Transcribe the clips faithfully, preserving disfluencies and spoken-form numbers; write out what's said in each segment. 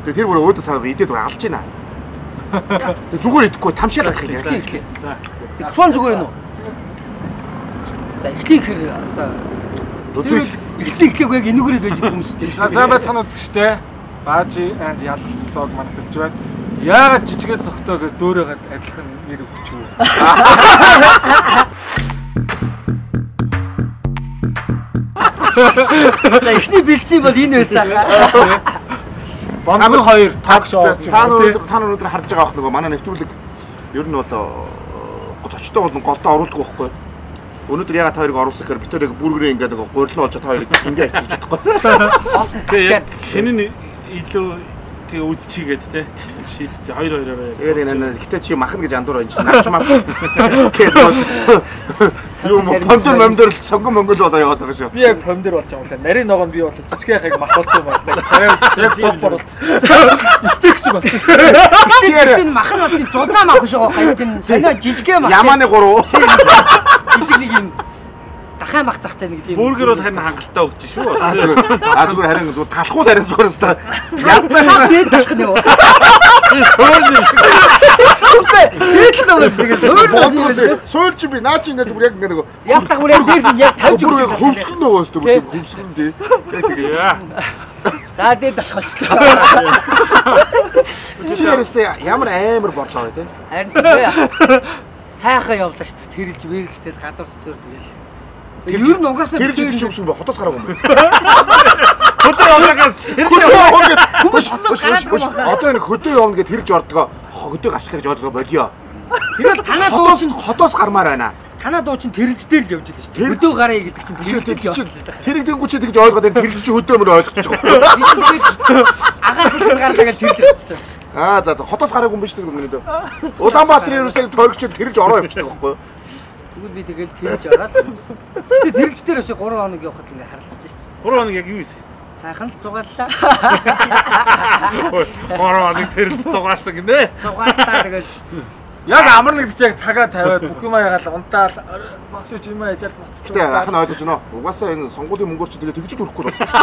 Тэгээ тэр бүр өөдөө сар идээд бүр алж байна. Тэг зүгээр идэхгүй тамшаалаад их юм. За. Микрофон зүгээр нь үү? За эхлэх хэр одоо тэр эхлэх эхлэх яг энүүгээрээ байж байгаа хүмүүс тийм шүү дээ. Сайн байцгаана үзэгчтэй. Баажи and ялалт блог маань хэлж байна. Яагаад жижигэ цогтоо гэж дөөрөөд адилхан нэр өгч юу? За эхний бэлдсэн бол энэ байсан хаа. Бонзон хоёр таг шоу. Та нар та нар өнөөдөр харж байгаа ах нөгөө манай нэвтрүүлэг ер нь бол зочтой бол голдоо оруулдаг байхгүй. Өнөөдөр ягаад та хоёрыг оруулсан гэхээр бид хоёрыг бүргэрээ ингээд нөгөө гурилан болж та хоёрыг ингээ ачиж чадахгүй. Тэгээ хинэн илүү тэгээ үзчихгээд те шийдсэн хоёр хоёроо. Тэгээд энэ гэтээ чи махна гэж андуур байж наач мах. Юу помдор момдор сонгон монгол болоо яваад байгаа шүү. Би яг помдор болж байгаа юм лээ. Нарийн ногоон би бол жижиг яхаг мах болж байгаа юм байна. Царай царай бод борлц. Стек шиг болсон шүү. Тэр мах нь бас тийм зузаан мах шүү гоо. Тийм сонио жижигхэн мах. Ямааны гурав. Жижиг нэг юм дахайн мах захтай нэг тийм. Бүргэр бол харин хангалттай өгч шүү. Аа зүгээр харин зүгээр талхууд харин зүгээр өстой. Ядсан дээд талх нь юу? Сөөлний. Дээд л нөгөө шиг сөөл. Сөөл чи би наа чи ингээд бүр яг ингээд нөгөө. Ялтах бүр яг дээрс яг тавьж өгч. Хөмсгөн нөгөө өстой бүр хөмсгөн дээ. Яг тэгээ. За дээд талх болчихлоо. Чи ярэстэй ямар амар борлоо вэ те? Харин тэгээ сайхан явлаа шүү дээ. Тэрэлж мэрэлжтэй гадуур дотор тэгэл. Ер нь угаасаа тэрэлж чи өгсөн бай хотоос гараагүй юм. Хөдөө яваагаас тэрэлж яваа гэдэг. Хүмүүс хотоос гараагүй. Одоо энэ хөдөө явна гэд тэрэлж ордгоо. Хөдөө гачлах гэж бодлоо бодё. Тэгэл танаа дуу чинь хотоос гармаар байна. Танаа дуу чинь тэрэлж дээр л явж байлаа шүү дээ. Хөдөө гараа гэдэг чинь тэрэлж явж байлаа. Тэрэг дэнгүүч тэгж ойлгоод энэ тэрэлж чи хөдөө мөр ойлгочих жоох. Агаас л гарлаа гэж тэрэлж явчихсан. Аа за за хотоос гараагүй юм биш тэр юм нэ. Улаанбаатарын ерөөсөө тойрогч тэрэлж ороо явчихдаг байхгүй юу? Тэгвэл би тэгэл тэрэлж ороод. Гэтэ тэрэлж дээр очиж гурван хоног явахад ингээ харлаж шээ. гурван хоног яг юу вэ? Сайхан л зугааллаа. гурван хоног тэрэлж зугаалсан гинэ. Зугааллаа тэгэл яг амар нэг ч яг цагаа тавиад бүх юм аягаал унтаал бас ч юм яагаад буцчих. Гэтэ ахын ойлгож байна. Угаасаа энэ сонгуулийн мөнгөөр чи тэгээ тэгж л өрөхгүй байна.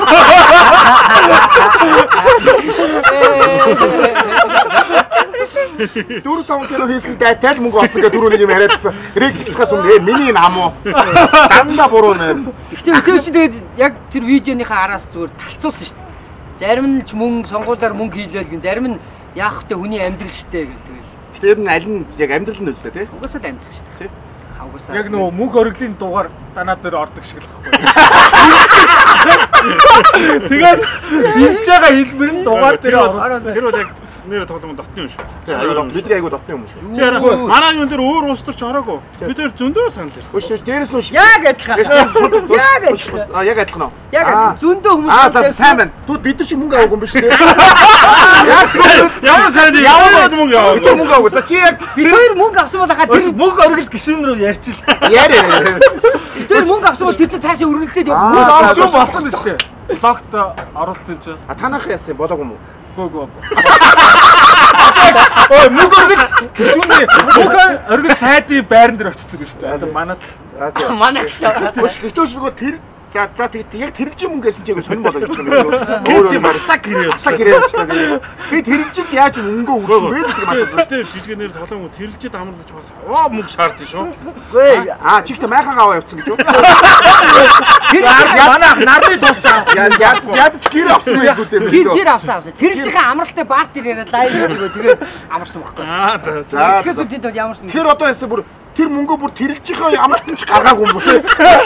Дөрөв таван кино хийсэн дайтай мөнгө олсон гэх түрүүний юм яриадсан. Рэг хисгаас өмнө миний нам уу. Дандаа буруу нэр. Гэтэ өдөөс чи тэгээд яг тэр видеоныхаа араас зүгээр талцуулсан шүү дээ. Зарим нь ч мөнгө сонгуулиар мөнгө хийлээл гин, зарим нь яах вэ хүний амьдрал штэ гэдэг. Гэтэ ер нь аль нь яг амьдрал нь үстэй тий. Угаасаа л амьдрал шүү дээ. Хавгасаа. Яг нөгөө мөнх ориглын дугаар данаа дээр ордог шиг л байхгүй. Тэгээд хийж байгаа хэлбэр нь дугаар дээр ороод тэр бол яг нэр тоглоом дотны юм шүү. Тий, аюу бидний аюу дотны юм шүү. Тэр манай юм дээр өөр улс төр ч ороогүй. Бид нэр зөндөө санал ирсэн. Үш үш дээрээс нь яг адилхан. Яг адилхан. А яг адилхан уу? Яг адилхан. Зөндөө хүмүүс аа за сайн байна. Тут бид нар шиг мөнгө аваагүй юм биш үү? Ямар сайн ямар мөнгө аваагүй. Бид мөнгө аваагүй. За чи яг бид хоёр мөнгө авсан бол хаа тэр мөнгө оргил гişүн рүү ярьчил. Яарэ. Тэр мөнгө авсан бол тэр чинь цаашаа үргэлжлээд явах. Мөнгө авсан болох юм шүү. Логт оруулсан юм чи. А танах яасан болоогүй юм уу? Гөө. Ой мөнгө оргил гişүний мөнгө оргил сайдын байран дээр очсон гэж шүү дээ. Одоо манад манай өш гítөөш нөгөө тэр за за яг тэрэлж юм гэсэн чигээр сонирн болоо гэж юм байна. Тийм атак гэрээ. Атак гэрээ явчихлаа. Би тэрэлжид яаж мөнгө өгөх вэ гэдэг юм асуусан. Тийм жижигнэр толон тэрэлжид амарлаж бас аа мөнгө шаардсан шүү. Гүй аа чигт майхан аваа явцсан гэж үү? Тэр манай нарны дуусч байгаа. Яа яа ч гэр авсан байх үү дээ. Тэр гэр авсан авсан. Тэрэлжийн амралтай баар дээр яриад лайв хийгөө тэгээд амарсан байхгүй. Аа за за. Тэгэхээс үл тэнд ямар ч тэр одоо яасан бүр тэр мөнгөө бүр тэрэлжийнхээ ямар ч гаргаагүй юм бо тээ.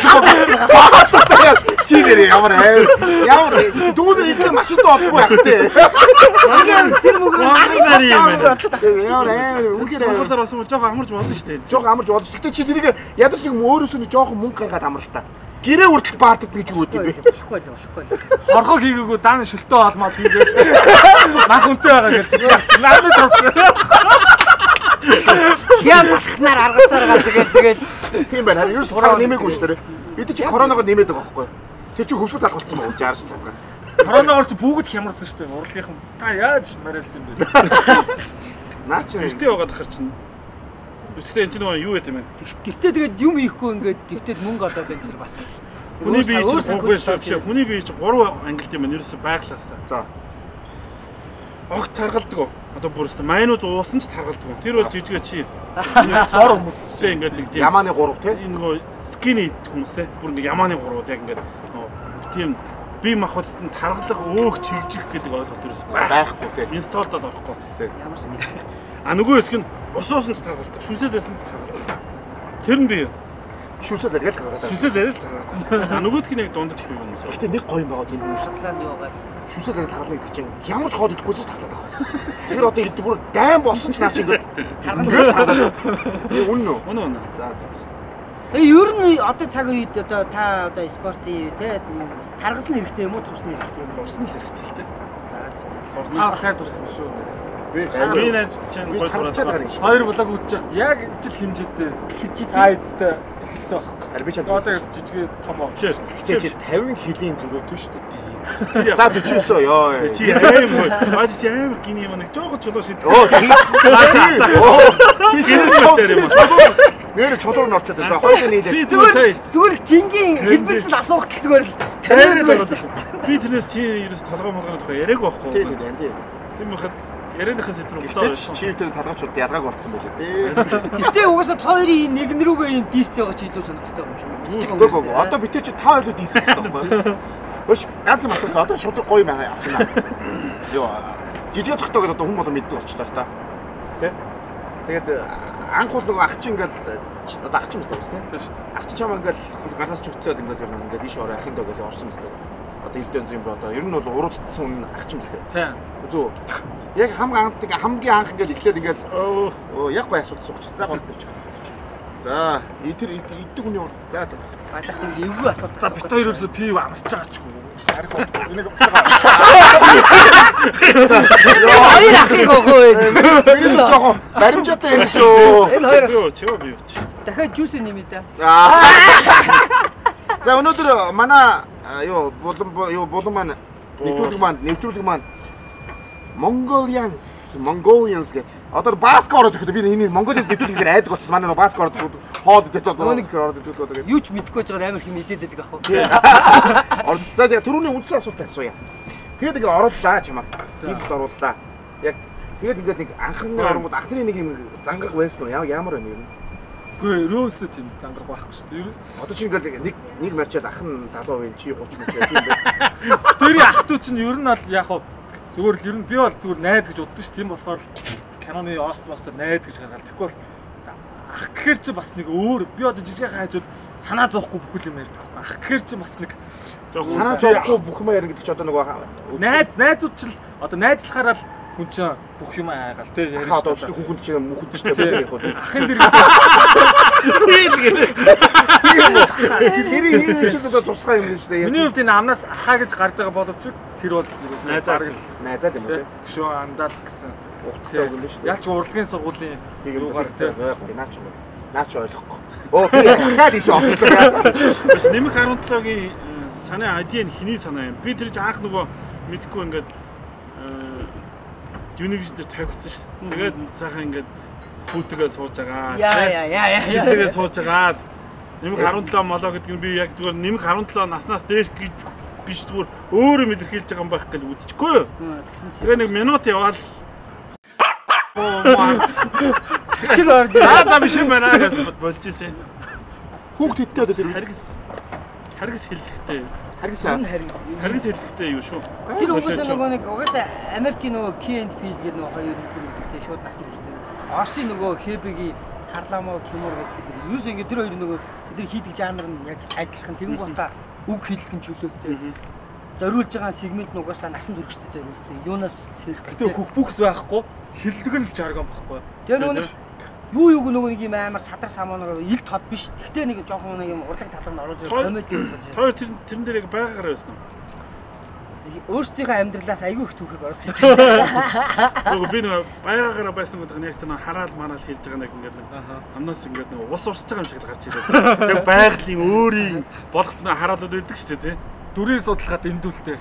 Чи нэр ямар аа ямар дүүнэр идэх машинтай олохгүй яах тээ. Тэр мөнгөө амар юм байна. Ямар аа үгээр сонгуулаар болсон бол жоохон амарч болно шүү дээ. Жоохон амарч болно. Гэхдээ чи тэрийг ядаж нэг өөрөөсөө нэг жоохон мөнгө гаргаад амралтаа. Гэрээ хүртэл баардад гэж юу гэдэг вэ? болохгүй л болохгүй л. Хорхоо хийгээгүй дан шөлтөө олмоод хийгээл. Мах үнтэй байгаа гэж чи. Нарны тос. Яа бахнаар аргасаар гал тэгээд тэгээд тийм байна. Харин ерөөс корона нэмээгүй шүү дээ. Бид чи коронавигоор нэмээд байгаа байхгүй. Тэр чи хөвсгөл алх болсон байна. Жаарч цаадгаа. Коронавигоор чи бүгд хямарсан шүү дээ. Урлагийнхан та яаж мариалсан бэ? Наа чи гэртээ байгаад ахар чинь. Үстэй энэ чинь юу гэдэг юм бэ? Гэртээ тэгээд юм хийхгүй ингээд гэртээд мөнгө олоод байх хэрэг бас. Хүний бие чинь гурван биш хүний бие чинь гурван ангилт юм байна. Ерөөсө байглаасаа. За. огт таргалдаг. Одоо бүр өстө майнууд уусан ч таргалдаг. Тэр бол жижигэ чи. Сор хүмүүс Тэг ингээд нэг тийм Ямааны гурав тий. энэ нөгөө скини хүмүүс те бүр ингээд ямааны гурвууд яг ингээд тийм бие махбодд нь таргалах өөх чигжих гэдэг ойлголт ерөөс Байхгүй тий. инсталлдод орохгүй. Ямар сони. А нөгөө хэсэг нь усуусан ч таргалдаг, шүсээсэн ч таргалдаг. Тэр нь бие Шүсээ зэрэг гаргаад. шүсээ зарил таргалдаг. А нөгөөх нь яг дундаж их юм хүмүүс. Гэтэ нэг гоё юм байгаа тийм хүмүүс. Шотланд яваад Шүсээ зэрэг таргална гэдэг чинь ямар ч хоод идэхгүйс таглаад байгаа. Тэр одоо идэх бүр дайм болсон ч наа чи ингээд таргална. Үнэн үү? Өнөө өнөө. За за. Тэгээ ер нь одоо цаг үед одоо та одоо спортын те таргалсан хэрэгтэй юм уу турсан хэрэгтэй юм уу? Турсан л хэрэгтэй л те. За Аа сайн турсан шүү. Би Би найз чинь би гой таргалчаад тураад. гарна шүү. Хоёр блог үзэж яхад яг ижил хэмжээтэй Хэрчээсэн. сайзтай ихсэн байхгүй. Харин би ч Одоо жижиг том бол. Чи Гэтэ чи тавин килийн зөрөөтэй шүү дээ. тэр За бичээсөө ёо. чи аим бааж чи аим гиний юм нэг жоох чулуу шид. Оо чи Наашаа атаа. би Гинэ дээр юм. нэр чодоор нь орчод байсан. Хоёрын Би нийлээ. зүгээр сая Зүгээр жингийн хэлбэлцэл асуух гэл зүгээр л Тэрээр зүгээр ороод би тэрнээс чи ерөөс толгой молгоны тухай яриаг байхгүй. Тийм тийм тийм. Тийм байхад ярианыхаа сэдв рүү Гэтэ буцаа. чи тэр талгаачууд ялгааг болцсон байлээ дээ. Гэтэ угаасаа та хоёрын нэг нэрүүгээ юм дийстэй байгаа чи илүү сонирхолтой юм шүү. Мэдчихэж байгаа Гөө юм гөө шүү. одоо битээ чи та хоёроо дийсэн байхгүй. Өш ганц юм асуусан. Одоо шууд гоё маа асуунаа. Йоо жижиг цогтоо гэдэг одоо хүн болоо мэддэг болчлаа л да. Тэ? Тэгээд анх бол нөгөө ах чи ингээд одоо ах чи юм байна Тийм шүү дээ. ах чи чам ингээд гарнаас чогтлоод ингээд ингээд ийш ороо ахын дог гэж орсон юм байна. Одоо илдэн зүйн бо одоо ер нь бол уруудсан хүн ах чи юм байна. Тийм. Зү. Яг хамгийн анх хамгийн анх ингээд эхлээд ингээд Оо оо яг гоё асуулт сууч. За гол бич. За идэр иддэг хүний ур. За за. Баажах нэг эвгүй асуулт За асуух. бит хоёр ерөөсөө пив амсаж байгаа ч гоо. Харин энийг Хоёр ахыг өгөө. Би жоохон баримжаатай юм шүү. Энэ хоёр юу чи юу би юу чи. дахиад жүүс нэмээ да. За өнөөдөр манай юу булан юу булан маань нэвтрүүлэг маань нэвтрүүлэг маань Mongolians Mongolians гэх. Одоо баск ороод ирэхэд би энэ Mongolians нэвтрүүлгээр айдаг болсон. Манай нөө баск ороод хоод идэж одоо нэг ороод идэж одоо гэх. Юу ч мэдэхгүй байгаа амар хэм мэдээд байдаг ах уу. Ород за түрүүний үндсэн асуулт асууя. Тэгээд ингээ орууллаа чамаа. Бизнес орууллаа. Яг тэгээд ингээд нэг анхны оронгууд ахны нэг юм зангаг байсан уу? Ямар байна юм? Үгүй ерөөсөө тийм зангараг байхгүй шүү дээ. Одоо чи ингээд нэг нэг марчаад ах нь залуу вэ? Чи гуч мөч тийм байсан. Тэрийн ах トゥ чинь ер нь бол яг хав зүгээр л ер нь би бол зүгээр найз гэж боддоо ш тийм болохоор л киноны ост мастер найз гэж гаргаад тэгэхгүй бол ах гэхэр чи бас нэг өөр би одоо жижигхэн хайжууд санаа зовхгүй бүхэл юм ярьдаг байхгүй ах гэхэр чи бас нэг Санаа зовхгүй бүх юм ярина гэдэг чи одоо нөгөө найз найзууд ч л одоо найзлахаараа л хүн чинь бүх юм аагаал тий ярьж одоо ч хүүхэд чи мөхөд ч тийм яг үү. ахын дэр Тэр ийм ч одоо тусгай юм шүү дээ. миний хувьд энэ амнаас ахаа гэж гарч байгаа боловч тэр бол ерөөсөө Найзаа бараг л найзаад юм үү? гişөө андал гэсэн Утгатай үг л шүү дээ. ялч урлагийн сургуулийн юугаар тий наач юм. Наач ойлгохгүй. Оо би ахаад ийш очлоо. Бас нэмэх арван долоогийн санаа айди нь хиний санаа юм. Би тэр чинь анх нөгөө мэдхгүй ингээд Univision дээр тавигдсан ш. Тэгээд сайхан ингээд хүүтэйгээ сууж байгаа. Яа яа яа яа. Хүүтэйгээ сууж байгаа. Нэмэх арван долоо молоо гэдэг нь би яг зүгээр нэмэх арван долоо наснаас дээш гэж биш зүгээр өөрөө мэдэрхийлж байгаа юм байх гэж үзчихгүй юу? Тэгсэн чи. Тэгээ нэг минут яваад оо маа. Чир орж Аа за биш юм байна гэж болж ирсэн. Хүүхд идтэй одоо тэр Харгас харгас хэлэхтэй. харгисаа. энэ харгас. Харгас хэлэхтэй юу шүү. Тэр угаасаа нөгөө нэг угаасаа Америкийн нөгөө Key and Peele гэдэг нөгөө хоёр нөхөр үүдтэй тий шууд насан туршид. Оросын нөгөө Хэбигийн Харламов Тимур гэдэг тэр юус ингэ тэр хоёр нөгөө тэд хийдэг жанр нь яг адилхан тэгэн гутаа үг хэллэгэн чөлөөтэй. Зориулж байгаа сегмент нь угаасаа насан туршид зориулсан. Юунаас цэрх. гэтээ хөх бүкс байхгүй хилдэг нь л жаргон байхгүй. Тэгээ нөгөө нэг юу юуг нөгөө нэг юм амар садар самуунаар ил тод биш. Гэхдээ нэг жоохон нэг юм урлаг талар нь оруулж байгаа комеди болгож. Хоёр тэр тэрэн дээр яг байгаагаар байсан уу? Өөрсдийнхөө амьдралаас айгүй их түүхийг оруулсан шүү дээ. Нөгөө би нөгөө байгаагаараа байсан гэдэг нь яг тэр нөгөө хараал мараал хийж байгаа нэг ингээд амнаас ингээд нөгөө ус урсж байгаа юм шиг л гарч ирээд. Яг байгалийн өөрийн болгоцсон хараалууд байдаг шүү дээ тий. Дүрийн судалгаад эндүүлтэй.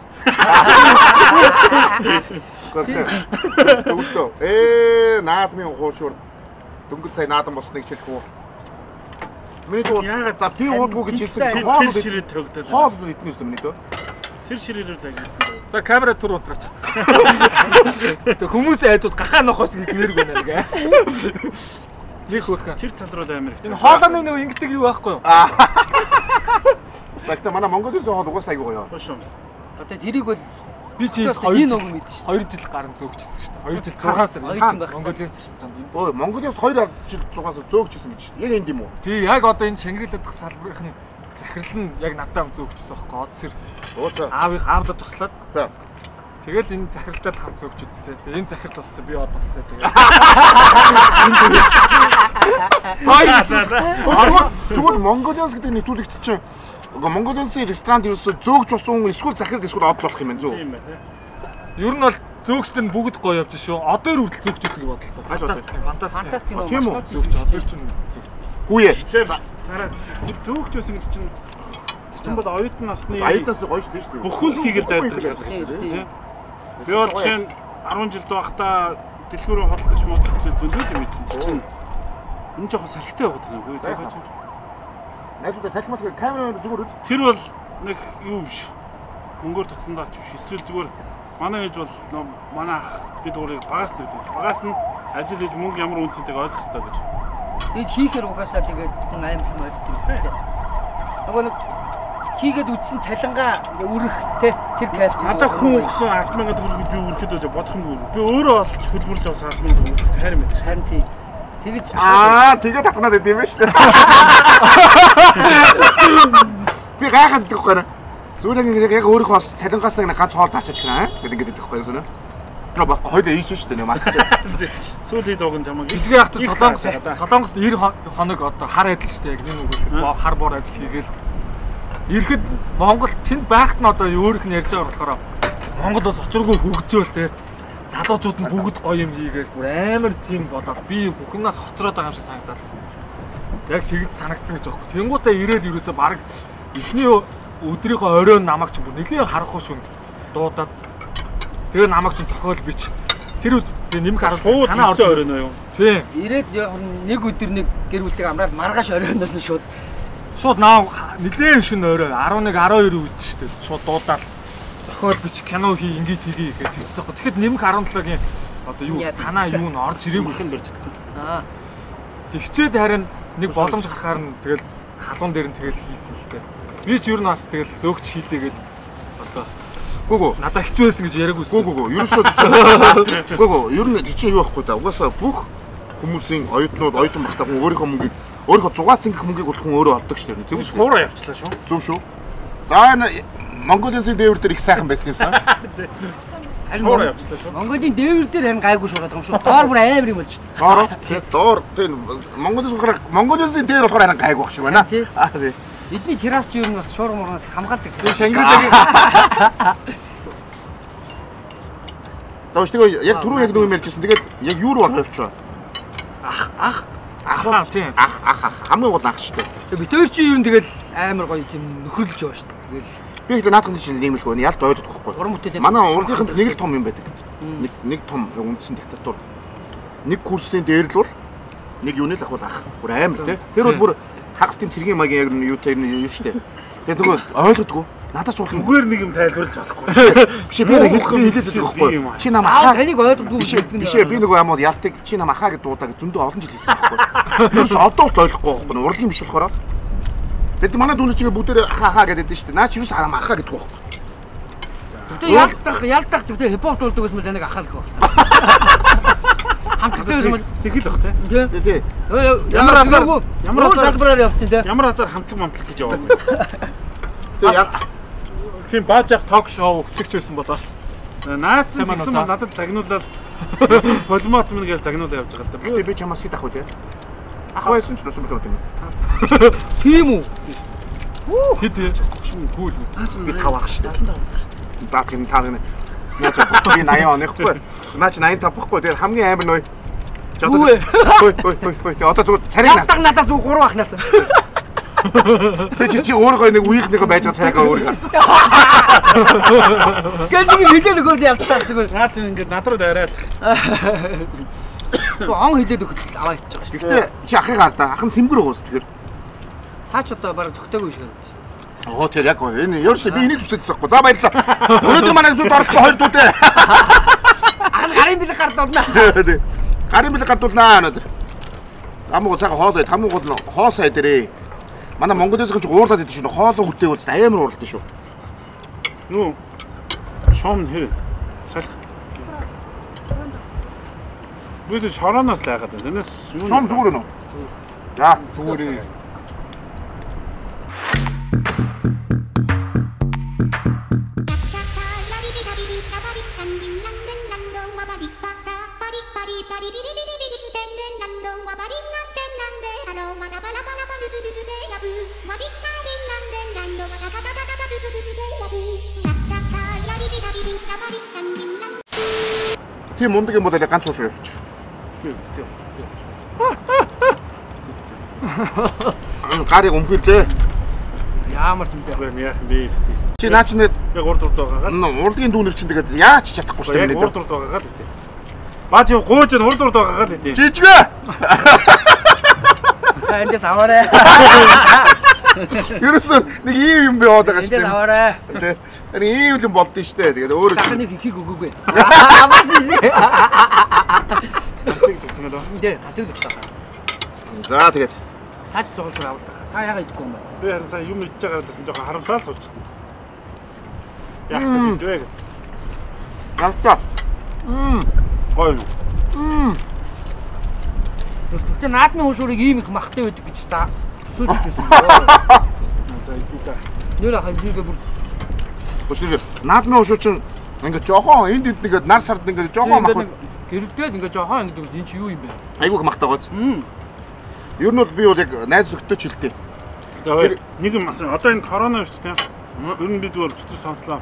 Төгөлтөө. Ээ наадмын хуушуур дөнгөж сая наадан болсныг хэлэх үү? Миний дуу яагаад за би уудгүй гэж хэлсэн. Тэр ширээ тавигдаад. Хоол иднээс өмнө дөө. Тэр ширээр л агуулсан. За камера түр унтраач. Тэг хүмүүс айжууд гахаа нохоо шиг гэрэг байна гэ. Нэг хөөхөн. Тэр тал руу амар их. Энэ хоолойны нэг ингэдэг юу байхгүй юу? Багта манай Монголын хоол угаасаа айгуу гоё. Тушум. Одоо тэрийг бол Би чи энэ хоёр нэг мэдэн шүү. хоёр жил гарын зөөгчсэн шүү дээ. хоёр жил зургаан сар. Монголын ресторан. Өө Монголын хоёр жил зугаас зөөгчсэн гэж шүү дээ. Яг энд юм уу? Тий, яг одоо энэ Шангрила дахь салбарын захирал нь яг надад зөөгчсөн байхгүй од сэр. Оо за. Аавыг аавдад туслаад. За. Тэгэл энэ захиралтай л хамт зөөгчдсэн. Тэгээ энэ захирал болсон би од болсон. Тэгээ. Тэгвэл Монголын гэдэг нэвтрүүлэгт чинь Монголын ресторанд ерөөсөө зөөгч болсон эсвэл захирал эсвэл од болох юм байна зөө. Тийм байна. Ер нь бол зөөгчд нь бүгд гоё явж шүү. Одоо ир хүртэл зөөгчсэн гэж бодлоо. Фантастик, фантастик. Фантастик нөө. Тийм үү? Зөөгч одоо ч зөөгч. Хүүе. Хараа зөөгч байсан гэдэг чинь чинь бол оюутан насны Аятаас гоё шүү дээ шүү дээ. бүхэл хийгээл дайрдаг гэдэг чинь. Би бол жишээ нь арван жилд байхдаа дэлгүүрийн хөдөлгч модлогч зөндөө юм ийдсэн чинь энэ жоохон салхитай байгаад байна үгүй тийм үү? Найзуудаа салхимат камераар зүгээр үз. Тэр бол нэг юу биш. Мөнгөөр тутсан даач биш. Эсвэл зүгээр манай ээж бол манай ах бид гурыг багаас нэгдээс. Багаас нь ажил хийж мөнгө ямар үнцэнтэйг ойлгох хэрэгтэй гэж. Тэгэд хийхээр угаасаа тэгээд хүн аим юм ойлгох юм байна. Нөгөө нэг хийгээд үтсэн цалингаа өрөхтэй тэр кайф чинь. Надаа хүн өгсөн алт мянга төгрөгийг би өргөхөд бол бодох юмгүй. Би өөрөө олж хөдөлмөрлж авсан алт мянга төгрөгийг тайр мэдэж шүү. Харин тий. Тэгэж Аа, тэгээ татнаад байд юм ба шүү дээ. Би гайхаад байхгүй нэ. Зүгээр яг өөрийнхөө цалингаасаа нэг ганц хоол таачаач гэнэ гэдэг ингэдэг байхгүй юу зөв. Тэр баг хоёул ийш шүү дээ марч. Сүүлийн дууг нь чамаг Жижиг ахт Солонгос Солонгост девять хоног одоо хар адил шүү дээ. Яг нэг үг хар бор ажил хийгээл ирэхэд Монгол тэнд байхад нь одоо өөрийнх нь ярьж байгаа болохоор Монгол бас очиргүй хөгжөөл те. Залуучууд нь бүгд гоё юм хийгээл бүр амар тийм болоод би бүхнээс хоцроод байгаа юм шиг санагдал. Яг тэгж санагдсан гэж аахгүй. Тэнгуутаа ирээл ерөөсө баг эхний өдрийнхөө оройн намайг ч бүр нэлийн харахгүй шүн дуудаад тэгээ намайг ч зохиол бич. Тэр үед би нэмэх арга санаа орсон оройно юу? Тийм. ирээд нэг өдөр нэг гэр бүлтэйг амраад маргааш оройноос нь шууд Шууд наа нэлийн шин орой eleven twelve үед шүү дээ. Шууд дуудаад зохиол бич кино хий ингээд хийгээ гэж хэлсэн хэрэг. Тэгэхэд нэмэх seventeen-гийн одоо юу санаа юу н орж ирээгүй хэн барьж чаддаг. аа тэгчээд харин нэг боломж гарахаар нь тэгэл халуун дээр нь тэгэл хийсэн л дээ. Би ч юу н бас тэгэл зөөгч хийлээгээд одоо Гүгөө. надад хэцүү байсан гэж яриаг үсэн. Гүгөө. Ерөөсөө тийм. Гүгөө. Ер нь тийч юу байхгүй да. Угаасаа бүх хүмүүсийн оюутнууд оюутан багтаа хүн өөрийнхөө мөнгийг өөрийнхөө зугаацсан гэх мөнгийг бол хүн өөрөө олдог шүү дээ. Тийм үү? Хуураа явчлаа шүү. Зөв шүү. За энэ Монголын дээвэр дээр их сайхан байсан юмсан. харин Хуураа явчлаа шүү. Монголын дээвэр дээр харин гайгүй шуураад байгаа юм шүү. Доор бүр амар юм болж байна. Доор. Тэгээ доор тийм Монголын болохоор Монголын дээр болохоор харин гайгүй баг шиг байна. Аа тийм. Эдний террас ч юу нь бас шуурга мургаас хамгаалдаг. Би Шангрилагийн За өчтгөө яг түрүү яг нэг юм ярьжсэн. Тэгээд яг юу руу орох явчихваа? ах ах ах тийм. Ах ах ах хамгийн гол ах шүү дээ. Бид өөр чи юу н тэгэл амар гоё тийм нөхөрлөж байгаа шүү дээ. Тэгэл Би ихтэй наадхын чинь нэмэлгүй ялт ойлгох байхгүй. уран бүтээлээ. Манай урлагийнх нэг л том юм байдаг. Нэг нэг том үндсэн диктатур. Нэг курсын дээр л бол нэг юуны л ахвал ах. Бүр амар тий. Тэр бол бүр хагас тийм цэргийн магийн яг юу тэр юу шүү дээ. Тэгээд нөгөө ойлгодгүй. Надаас бол Зүгээр нэг юм тайлбарлаж болохгүй. биш би нэг хэлэх би хэлээд байгаа байхгүй. Чи нам Аа ахаа таныг ойлгохгүй биш гэдэг нь. биш би нөгөө ямар ялтыг чи нам ахаа гэдэг дуудаа зөндөө олон жил хэлсэн байхгүй. Юус одоо л ойлгохгүй байхгүй. Урлагийн биш болохоор. Бид манай дүүнээ чигээ бүгдээр ахаа ахаа гэдэг дээ шүү дээ. Наа чи юус харам ахаа гэдэг байхгүй. Тэгтээ ялдах ялдах тэгтээ хипхоп дуулдаг гэсэн мэт таныг ахаал гэх байна. Хамттай юм. Тэгэл бах тий. Тий. Тий тий. Ямар азар ямар азар салбараар явчихсан тий. Ямар азар хамтлаг мамтлаг гэж яваагүй. Тэгээ тийм бааж ах ток шоу хөтлөгч байсан бол бас Наац гэсэн бол надад загнуулаад полимот мэн гэж загнуулаад явж байгаа л да. би би чамаас хэд ах вэ тий. Ах байсан ч тусам битүү юм. Тийм үү? хэд шин гүйл Наач би тав ах шүү дээ. Баах юм таа гэнэ. Наач би ninety оныхгүй. Наач ninety-five байхгүй. Тэгээ хамгийн амар нөө. Үгүй. Хой хой хой хой. Одоо зүгээр царай Ялдах надаас үг гурав ахнаас. Тэ чи чи өөрөө нэг үеийнхнийхээ байж байгаа царайгаа өөрийгөө. Гэл нэг хэлээ нэг өөр ялдах зүгээр. Наац ингээд над руу дайраад. Он хэлээд өгөх аваа ичж байгаа шүү. Гэхдээ чи ахыг хардаа. Ах нь сэмбэр уус тэгэхээр. Таач одоо бараг цогтойгүй шиг байна. Оо тэр яг энэ ерөөсөө би энийг төсөөд байгаа. За баярлалаа. Өнөөдөр манай зүуд оролцсон хоёр дүү дээ. Ан гарын бэлэг гардуулна. Гарын бэлэг гардуулнаа өнөөдөр. Амгуу цаага хоолой тамгууд нь хоо сая дээрээ. Манай Монголоос ч уурлаад идэв шүү. Хоолой үтээгүүл амар уурлаад шүү. Нүү шом хэр салх. Бид шороноос л яагаад вэ? Тэрнээс юу шом зүгээр нөө. За зүгээр. Тийм мундаг юм бол ганц уушаа явууч. Тийм тийм. Гарыг өмхөрлөө. Ямар ч юм бэ? Үгүй яах бэ? Чи наа чи нэг яг урд урд байгаагаа. Урдгийн дүүнер чинь тэгээд яаж ч чадахгүй шүү дээ. Яг урд урд байгаагаа л үү. Баа чи гууж нь урд урд байгаагаа л үү. Жижигэ. Эндээс аваарай. Ерөөсөө нэг ийм юм байгаад байгаа шүү дээ. Эндээс аваарай. Тэ. Энэ ийм юм болдсон шүү дээ. Тэгээд өөрөө Дахны ихийг өгөөгүй. Бас шээ. Эндээ хацыг дутаа. За тэгээд Хаач суулж авалтаа. Та яагаад идэхгүй юм бэ? Би харин сая юм идж байгаа гэсэн жоохон харамсаал суучсан. Яах гэж вэ? галта. Мм. Гоё. Мм. Чи наадмын хөшүүрийг ийм их махтай байдаг гэж та төсөөлж байсан. За идээ. Нэр ахын жигээ бүр Өшөө наадмын хөшөө чинь ингээд жоохон энд энд нэгэд нар сард ингээд жоохон мах. гэрэлдээд ингээд жоохон ингээд үс энэ чи юу юм бэ? Айгүйх махтайгооц. Мм. Ер нь бол би бол яг найз нөхдөд ч хэлдэг. За нэг юм асуу. Одоо энэ корона шүү дээ. Ер нь би зүгээр өчтөр сонслоо.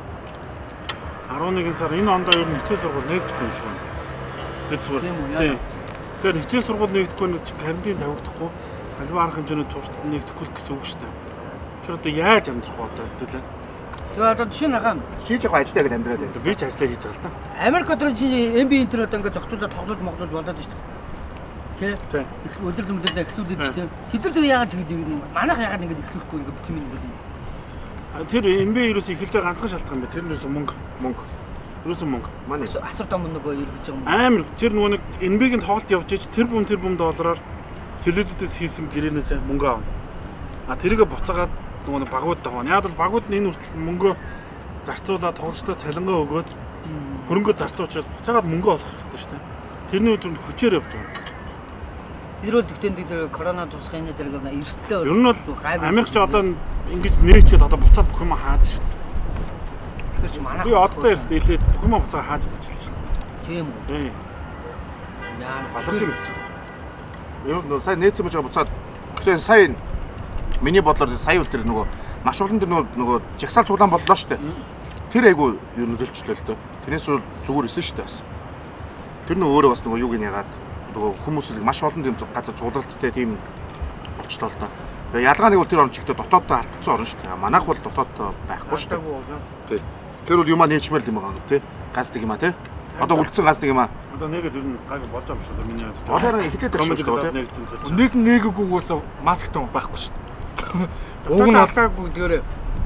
арван нэгэн сар энэ ондоо ер нь хичээл сургууль нэгдэхгүй юм шиг байна. Би зүгээр. Тийм. Тэгэхээр хичээл сургууль нэгдэхгүй нэг карантин тавигдахгүй. Альва арга хэмжээний туршлага нэгдэхгүй гэсэн үг шүү дээ. Тэр одоо яаж амьдрах вэ одоо хэвдүүлээ? Тэгээ одоо жишээ нь хаан Чи ч яг ажиллаа гэж амьдраад байна. Би ч ажиллаа хийж байгаа л та. Америк өдрөө чи эм би интернет ингээд зохицуулаад тоглож моглож болоод шүү дээ. Тэ? Тийм. Их өдрөл мөдөрлөө эхлүүлээд шүү дээ. Тэд нар яагаад тэгж юм? Манайх яагаад ингээд эхлэхгүй ингээд бүх юм ингээд. Тэр эм би ерөөс эхэлж байгаа ганцхан шалтгаан бай. Тэр ерөөс мөнгө. Мөнгө. Ерөөс мөнгө. Манай асар том нөгөө эргэлж байгаа юм. Амар тэр нөгөө нэг эм би-гийн тоглолт явж иж тэр бум тэр бум доллараар телевизэдээс хийсэн гэрээнээс мөнгө аав. А тэрийгэ буцаагаад нөгөө нэг багууд даваа. Яг бол багууд нь энэ хүртэл мөнгөө зарцуулаад тоглолтоо цалингаа өгөөд хөрөнгөө зарцуу учраас буцаагаад мөнгө олох хэрэгтэй шүү дээ. Тэрний өдрөнд хүчээр явж байгаа. Тэр бол тэгтэн тэр корона тусахын дээр нэг эрсдлээ. Ер нь бол Америк ч одоо ингэж нээчээд одоо буцаад бүх юм хааж шүү дээ. Тэгэхээр чи манайх Би одтой ярьсан хэлээд бүх юм буцаа хааж гэж хэлсэн шүү дээ. тийм үү. Тийм. Яа, Баларч юм шүү дээ. Ер нь сая нээсэн мэж буцаад тэгэхээр сая миний бодлоор сая үл тэр нөгөө маш олон тэр нөгөө нөгөө жагсаал цуглаан боллоо шүү дээ. Тэр айгу ер нь хөлчлөө л дөө. Тэрнээс бол зүгээр исэн шүү дээ бас. Тэр нь өөрөө бас нөгөө юуг нь ягаад нөгөө хүмүүсийг маш олон тийм газар цуглалттай тийм болчлоо л доо. Тэгээ ялгаа нэг бол тэр онцгтой дотооддоо алдсан орно шүү дээ. Манайх бол дотооддоо байхгүй шүү дээ. Тэр бол юмаа нээчмээр юм байгаа тий. Газдаг юм а тий. Одоо үлдсэн газдаг юм а. Одоо нэгэд ер нь гайг болж байгаа юм шиг миний яас. Одоо эхлээд байгаа шүү дээ тий. Үндээс нь нээггүй уусаа масктай байхгүй шүү дээ. Уг нь алдаагүй дээрээ.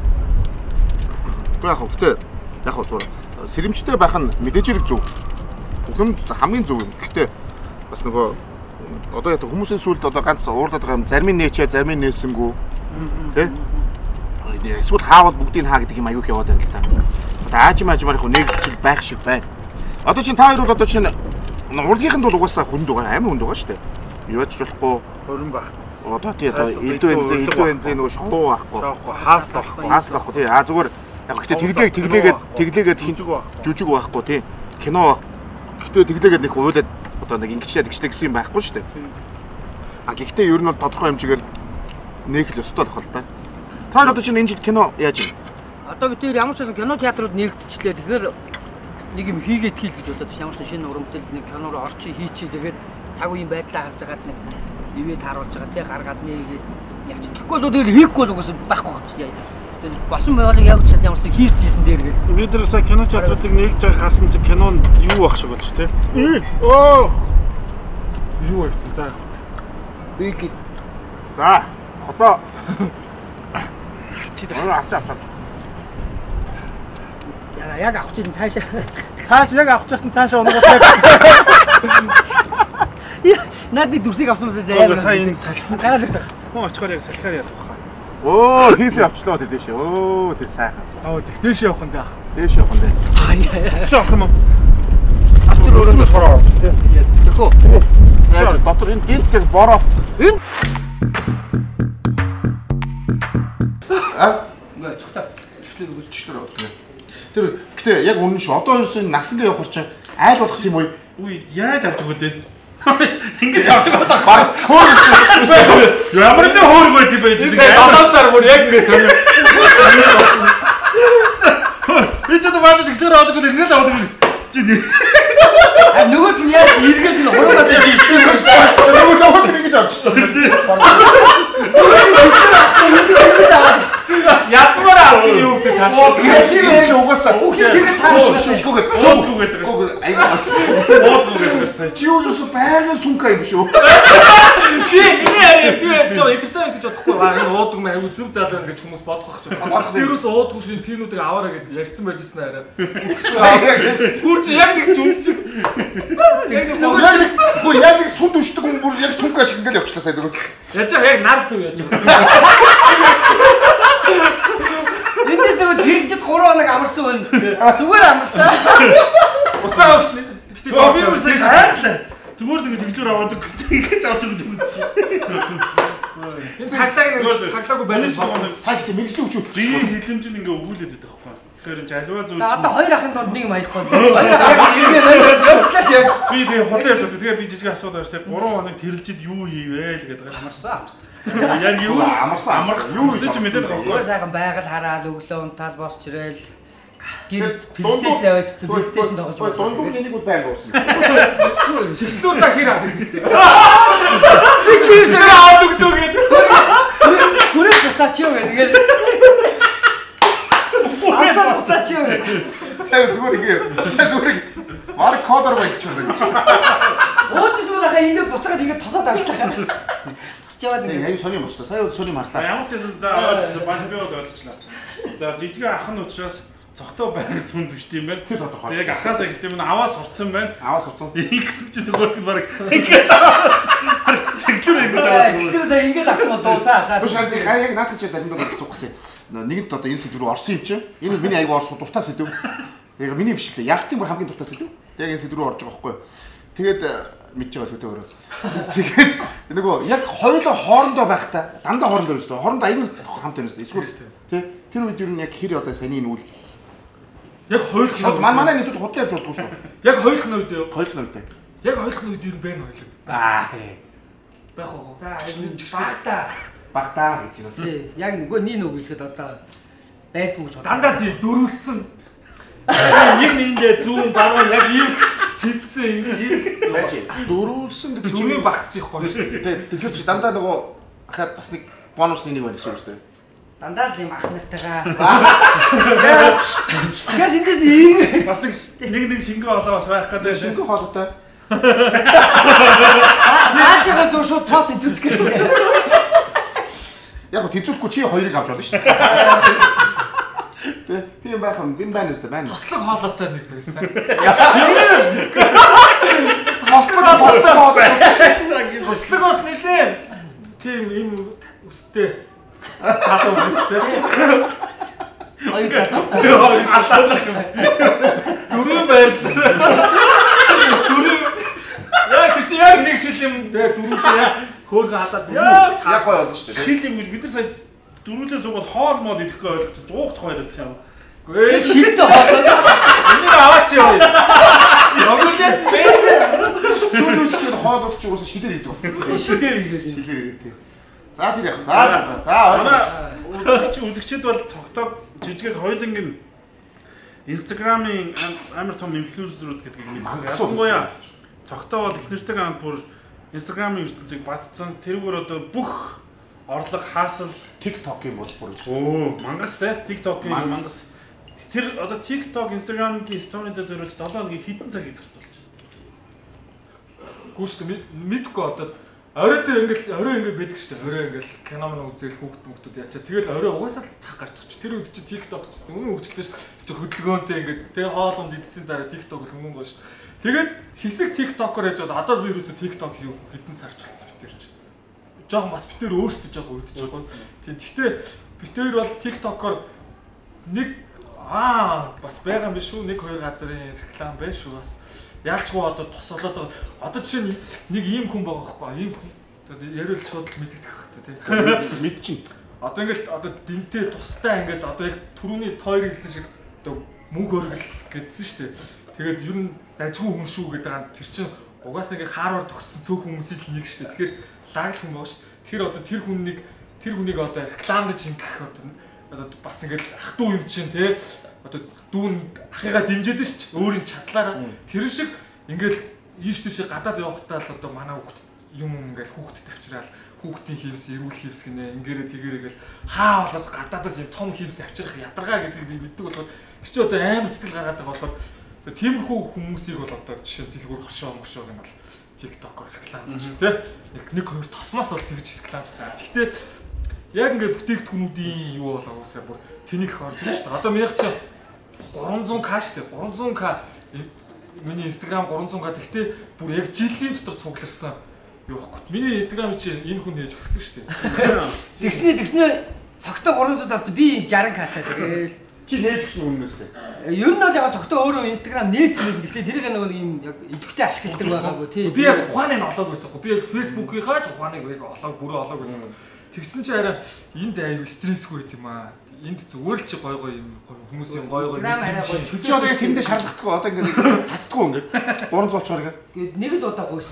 Гэхдээ яг хөтэ яг зүгээр сэрэмжтэй байх нь мэдээж хэрэг зөв. Хүн хамгийн зөв юм. Гэхдээ бас нөгөө одоо яг хүмүүсийн сүлд одоо ганц уурлаад байгаа юм зарим нь нээчээ зарим нь нээсэнгүү тий. Эсвэл хаавал бүгдийг хаа гэдэг юм аюух яваад байна л та. Одоо аажим аажмаар их нэгдэл байх шиг байна. Одоо чинь та хоёр бол одоо чинь урлагийнхэнд бол угаасаа хүнд байгаа амар хүнд байгаа шүү дээ. Юу ч болохгүй Хорин байх. одоо тий одоо элдв бензин элдв бензин нөгөө шоу байхгүй. Шоухгүй хаас л байхгүй. Хаас л байхгүй тий. А зүгээр яг гэхдээ тэглээ тэглээгээд тэглээгээд Жүжиг байх. жүжиг байхгүй тий. Кино гэхдээ тэглээгээд нэг уйлаад одоо нэг ингэчлээ тэгчлээ гэсэн юм байхгүй шүү дээ. А гэхдээ ер нь бол тодорхой хэмжээгээр нээх л өстой болох л да. Та одоо чинь энэ жил кино яаж юм? Одоо бид ямар ч кино театрууд нэгдчихлээ. Тэгэхээр нэг юм хийгээд хэл гэж бодоод ямар ч шинэ урамтай нэг кино руу орчий хийчээ тэгээд цаг үеийн байдлаа харж агаад нэг ивэд харуулж байгаа тий гаргаад нэгээд яач. Тэгэхгүй бол тэгэл хийхгүй бол угсаа байхгүй гэж. Тэгээд босон байгалыг яг ч ямар ч хийж ийсэн дээр гэл. Бид нар сая кино театруудыг нэгж байгааг харсан чинь кино нь юу байх шиг болж тий. Оо. Юу явцсан за яг. Бэлэг. За одоо чи Аа авч авч авч. Яа яг авч ирсэн цаашаа. Цааш яг авч яхад цаашаа унагууд яг. Наад би дүрсийг авсан юмсаас Оо сая энэ салхи. гараад ирсэн. Хөө очихоор яг салхиар яах вэ? Оо хийсээ авчлаа дээ дэшээ. Оо тэр сайхан. Аа тэгтээш явах нь даах. Дээш явах нь дээ. Чи авах юм уу? Автор өөрөө шороо. Тэхөө. Шор дотор энэ гинт гэж бороо. Энэ А ингээ чухтаа. Чухлыг өгч. чөтөр. Тэр гэтээ яг үнэн шүү. Одоо ерөөсөн насангаа явахар чинь айл болох тийм уу? Үгүй яаж авч өгöd вэ? Ингэж авч өгöd байгаа. Баг хөөрч. Ямар нэг хөөргөөд юм байж Тэгээ долоон сар бүр яг ингэ сонир. Би ч одоо бааж гэж аваад өгöd ингэ л аваад өгöd. Чи А нөгөөд нь яаж эргээд энэ хуруугаас ирчихсэн юм шүү. Нөгөө нөгөө тэр ингэж авчихсан. Ядмаар авах нь юу гэдэг таарч. Энэ чи угаасаа. Тэгээд таа Шишгөөгээд Уудгүйгээд байгаа. айгаа. Уудгүйгээд байгаа. Чи юу байнгын сүнка юм шүү. Би миний хараа би жоо энтертеймент гэж бодохгүй баа энэ уудаг маа аюу зүв залуу гэж хүмүүс бодох гэж байна. Би юус уудаггүй шин пинүүдийг аваараа гэж ярьсан байжсэн хараа. Бүр чи яг нэг зүмсэг. Гүр яг нэг сүнд өшдөг хүн бүр яг сүнка шиг ингээл явчлаа сая зүрх. Яаж яг нар зүв яаж байгаа. эндээс нөгөө тэржид гурван хоног амарсан байна. Зүгээр амарсан. Уцаа авсан. Би бүр сая хайрлаа. Зүгээр нэг зэгжүүр аваад өгч ингэж авч өгч өгч. Энэ цаглааг нэг цаглаагүй байлж байгаа. Сая гэдэг мэрэгжлийн хүчүүд. Би хилэмжинд ингээ өвүүлээд байдаг байхгүй. Тэгэхээр энэ альва зүйл. За одоо хоёр ахын донд нэг юм аяхгүй. Яг ирнэ нэр явцлааш яг. Би тэгээ худлаа ярьж байдаг. Тэгээ би жижиг асуудал байна шүү дээ. гурван хоног тэрэлжид юу хийвэ л гэдэг. Амарсан амарсан. Яг юу амарсан амар юу гэж мэдээд байгаа Зүгээр байхгүй. сайхан байгаль хараал өглөө унтаал босч ирээл гэр плейстейшн аваачсан плейстейшн тоглож байгаа. Дундуур энийг үл байнг уусан. Шишлүүд та хэр авах гэсэн. Би ч юусаа Аваад өгдөө гэдэг. Хүрээ буцаач юу гэх тэгээд Асаа буцаач юу. Сая зүгээр ингэ. Сая зүгээр. Мар кодор байх гэж байна. Ууч зүйл хаа ингэ буцаагаад ингэ тосоод авчлаа. Тосч яваад ингэ. Яг сони болчихлоо. Сая сони марлаа. Ямар ч юм да ойлгочлаа. Бааш би бол ойлгочлаа. За жижиг ах нь учраас цогтой байх сүнд биштэй юм байна. Тэр тодорхой. Яг ахаас эхэлтэй минь аваа сурцсан байна. Аваа сурцсан. Ингэсэн чи нөгөөд нь баг ингээд чиглэр ингэж аваад. Тэгвэл ингэ авах дуусаа. За Биш яг яг наадах чи даримтаа асуух гэсэн. Нэгэнт одоо энэ сэдв рүү орсон юм чинь. Энэ миний аягүй орсон дуртай сэдв. Яг миний биш л дээ. Ялтын бүр хамгийн дуртай сэдв. Яг энэ сэдв рүү орж байгаа байхгүй юу. Тэгээд мэдчихэж байгаа төдөө өөрөө. Тэгээд нөгөө яг хоёулаа хоорондоо байхдаа дандаа хоорондоо өстой. Хоорондоо аягүй хамт байна өстой. Эсвэл тий тэр үед юу яг хэр одоо саний нүүл Яг хойлох шууд манай манай нийтэд худлаа явж болдгоо шүү. яг хойлох нь үед юу? Хоёулаа үедээ. Яг хойлох нь үед юу бэ хойлох? Аа Байх уу? За багтаа. багтаа гэж юм. Тий, яг нөгөө нин үг хэлэхэд одоо байдгүй гэж бодоо. Дандаа тийм дөрүүлсэн. Нэг нэгэндээ зүүн дараа яг ийм сэтсэн ийм Байж дөрүүлсэн гэдэг чинь дөрвийн багтчихгүй шүү. тий тэгэхээр чи дандаа нөгөө хаад бас нэг бонусны нэг байна гэсэн үг шүү дээ. Дандаа л юм ах нартайгаа. Газ эндээс нэг Бас нэг нэг нэг шингэн олоо бас байх гэдэг шин. шингэн хоолойтой. Наачаа зөө шууд тоот зүрч гээ. Яг го тэзүүлэхгүй чи хоёрыг авч болно шүү дээ. Тэ би юм байх юм би байна шүү дээ байна. Тослог хоолойтой нэг байсан. Тослог тослог Сайн тослог бас нэлээ. Тийм ийм өстэй. Залуу өстэй. Хоёр залуу. Дөрөв байрлал. Дөрөв. Яг тэр чи яг нэг шил юм дөрөв яг хөөргөн халаад яг яг гоё болно шүү дээ. Шил юм бид нар сая дөрүүлээ суугаад хоол моол идэхгүй ойлгочих. Уугт хоёроо юм. Гээ шилдэ хоолой. энийг аваач юу. Рогулээс бэлээ. Сүүлд хоолойд ч уусаа шилээр хийдэг. Шилээр хийгээд. Шилээр хийдэг. За тэр яг. За за за. Манай чи үзэгчд бол цогтоо жижигэг хоёулангийн Instagram-ийн амар том инфлюенсерүүд гэдгийг мэддэг. Ялангуяа цогтоо бол их нэртэйг хамт бүр Instagram-ийн ертөнцийг бадцсан. Тэрүүгээр одоо бүх орлого хаасал TikTok-ийн бол бүр. оо мангас те TikTok-ийн мангас. Тэр одоо TikTok, Instagram-ийн story-д зориулж долоо хоногийн хитэн цагийг зарцуулж байна. Гүүштэй мэдгүй одоо Оройд ингээд орой ингээд байдаг шүү дээ. Орой ингээд кино мөн үзэл хүүхд мөхтүүд ячаа. Тэгэл орой угаасаа цаг гарч байгаа ч. Тэр үед чи TikTok ч гэсэн үнэн хөгжилтэй шүү дээ. Чи хөдөлгөөнтэй ингээд тэгээ хоолунд идсэн дараа TikTok хүмүүн гоо шүү дээ. Тэгээд хэсэг TikTok-оор яж одоо одоо би ерөөсө TikTok юу хэдэн сарч болсон битэр чи. Жохон бас битэр өөрсдөө жохон өдөж байгаа. Тийм. Гэхдээ битэр бол TikTok-оор нэг аа бас байгаа юм биш үү? Нэг хоёр газрын реклам байна шүү бас. Яалчгүй одоо тосолоод байгаа. Одоо жишээ нь нэг ийм хүн байгаа байхгүй. Ийм хүн яриул шууд мэддэгдэх хэрэгтэй тийм. Мэд чинь. Одоо ингээл одоо дэнтэй тустай ингээд одоо яг түрүүний тойр хэлсэн шиг одоо мөнгө өргөл гэдсэн шүү дээ. Тэгээд ер нь дажгүй хүн шүү гэдэг байгаа. Тэр чинь угаасаа ингээ Харвард төгссөн цөөх хүмүүсийн л нэг шүү дээ. Тэгэхээр лаг хүн байгаа шүү дээ. Тэгэхээр одоо тэр хүнийг тэр хүнийг одоо рекламдаж ингэх одоо одоо бас ингээл ах дүү юм чинь тий. Одоо дүүн ахыгаа дэмжиж ш өөрийн чадлаараа тэр шиг ингээл ийш тийш гадаад явахтаа л одоо манай хүүхд юм ингээл хүүхдэд авчраал хүүхдийн хивс эрүүл хивс гинэ ингээрэ тэгэрэгэл хаа болоос гадаадаас юм том хивс авчрах ядаргаа гэдэг би мэддэг болохоор тэр чи одоо амар сэтгэл гаргаад байгаа болохоор тиймэрхүү хүмүүсийг бол одоо жишээ дэлгүүр хошоо мошоо гэнэ бол TikTok-оор рекламцсан шүү тий нэг хоёр тосмоос бол тэгж рекламцсан. Гэхдээ яг ингээд бүтээгдэхүүнүүдийн юу болоо уусаа бүр тэнийг их орж ирж шүү дээ. Одоо минийх чи гурван зуун к шүү дээ. гурван зуун к миний Instagram гурван зуун к гэхдээ бүр яг жилийн дотор цугларсан юу ихгүй. Миний Instagram чи энэ хүн нээж өгсөн шүү дээ. Тэгснэ тэгснэ цогтой гурван зуун тавцсан би шестьдесят к-тай тэгэл Чи нээж өгсөн үнэн үстэй. Ер нь бол яг цогтой өөрөө Instagram нээсэн байсан. Гэхдээ тэрийг нэг юм яг идэвхтэй ашигладаг байгаагүй тий. Би яг ухааныг олоог байсаахгүй. Би яг Facebook-ийнхаа ч ухааныг олоог бүрээ олоог байсан. Тэгсэн чи арай энд аюу стрессгүй юм аа. Энд зүгээр л чи гой гой юм хүмүүсийн гой гой мэдээ. Чи одоо яг тэндээ шаардлагагүй одоо ингээд татдаггүй ингээд гурван зуун очихоор ингээд нэг л удаа гойс.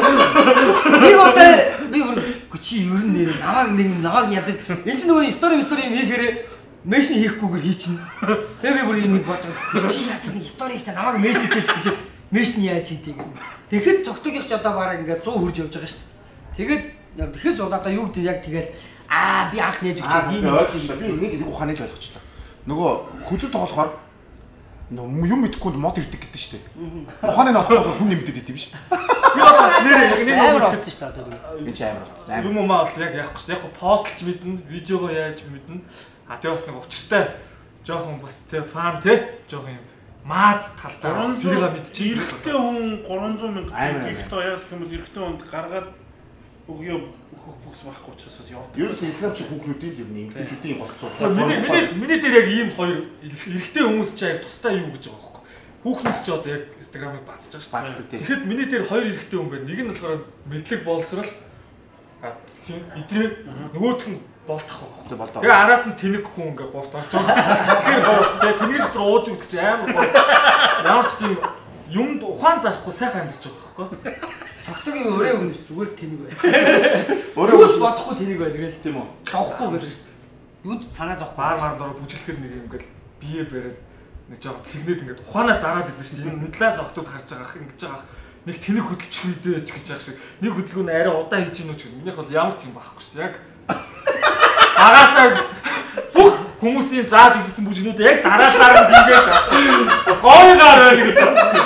Нэг удаа би бүр чи ер нь нэр намайг нэг намайг ядаж энэ ч нөгөө стори стори юм хийхээр мэшин хийхгүйгээр хийчихнэ. Тэгээ би бүр нэг бодож байгаа. Чи ядаж нэг стори хийхдээ намайг мэшин хийж гэсэн чи мэшин яаж хийдэг юм. Тэгэхэд цогтойгийнх ч одоо бараг ингээд сто хурж явж байгаа шүү дээ. Тэгээд тэгэхээс бол одоо юу гэдэг яг тэгэл аа би анх нээж өгч ийм юм. Би нэг ухааныг л ойлгочлаа. Нөгөө хүзэл тоглохоор юм мэдэхгүй мод ирдэг гэдэг шүү дээ. Ухааныг олохгүй хүн нэмдэд идэв шүү дээ. Би бас нэр яг нэг амар болсон шүү дээ одоо. Би ч амар болсон. Юм уу маа бол яг явахгүй шүү. Яг постлж мэднэ, видеого яаж мэднэ. А тэгээ бас нэг учиртай жоохон бас тэ фан тэ жоохон юм мааз талтай бас тэрийг мэдчихээ. Эрэгтэй хүн гурван зуун мянга гихтээ яадаг юм бол эрэгтэй хүнд гаргаад өгөө өгөх бүкс байхгүй учраас бас явдаг. Ер нь ислам чи хүүхнүүдийн юм эмгэнчүүдийн болцоо. Миний миний миний дээр яг ийм хоёр эрэгтэй хүмүүс чи яг тустай юу гэж байгаа байхгүй. Хүүхнүүд ч одоо яг Instagram-ыг бацж байгаа шүү дээ. Тэгэхэд миний дээр хоёр эрэгтэй хүн байна. Нэг нь болохоор мэдлэг боловсрал тийм идрээ нөгөөх нь болтох байхгүй. Тэгээ араас нь тэнэг хүн ингээ говт орж байгаа. Тэгэхээр тэгээ тэнэг дотор ууж өгдөг чи амар гоо. Ямар ч тийм юмд ухаан зарахгүй сайхан амьдарч байгаа байхгүй. Цогтойгийн өрөө хүн зүгээр л тэнэг бай. Өрөө хүн бодохгүй тэнэг бай тэгэл тийм үү. Зовхгүй гэж шүү дээ. Юунд санаа зовхгүй. Баар маар дөрөв бүжиглэхээр нэг юм ингээл бие бариад нэг жоо цэгнээд ингээд ухаанаа зараад идэв шүү дээ. Энэ талаас октод харж байгаа ингэж байгаа. Нэг тэнэг хөдөлчих үедээ ч гэж байгаа шиг. Нэг хөдөлгөөн арай удаа хийж гинүү ч гэх. Минийх бол ямар ч юм байхгүй шүү дээ. Яг агаасаа бүх хүмүүсийн зааж үжсэн бүжгнүүд яг дараа дараа бийгээ шат. Гойгаар байна гэж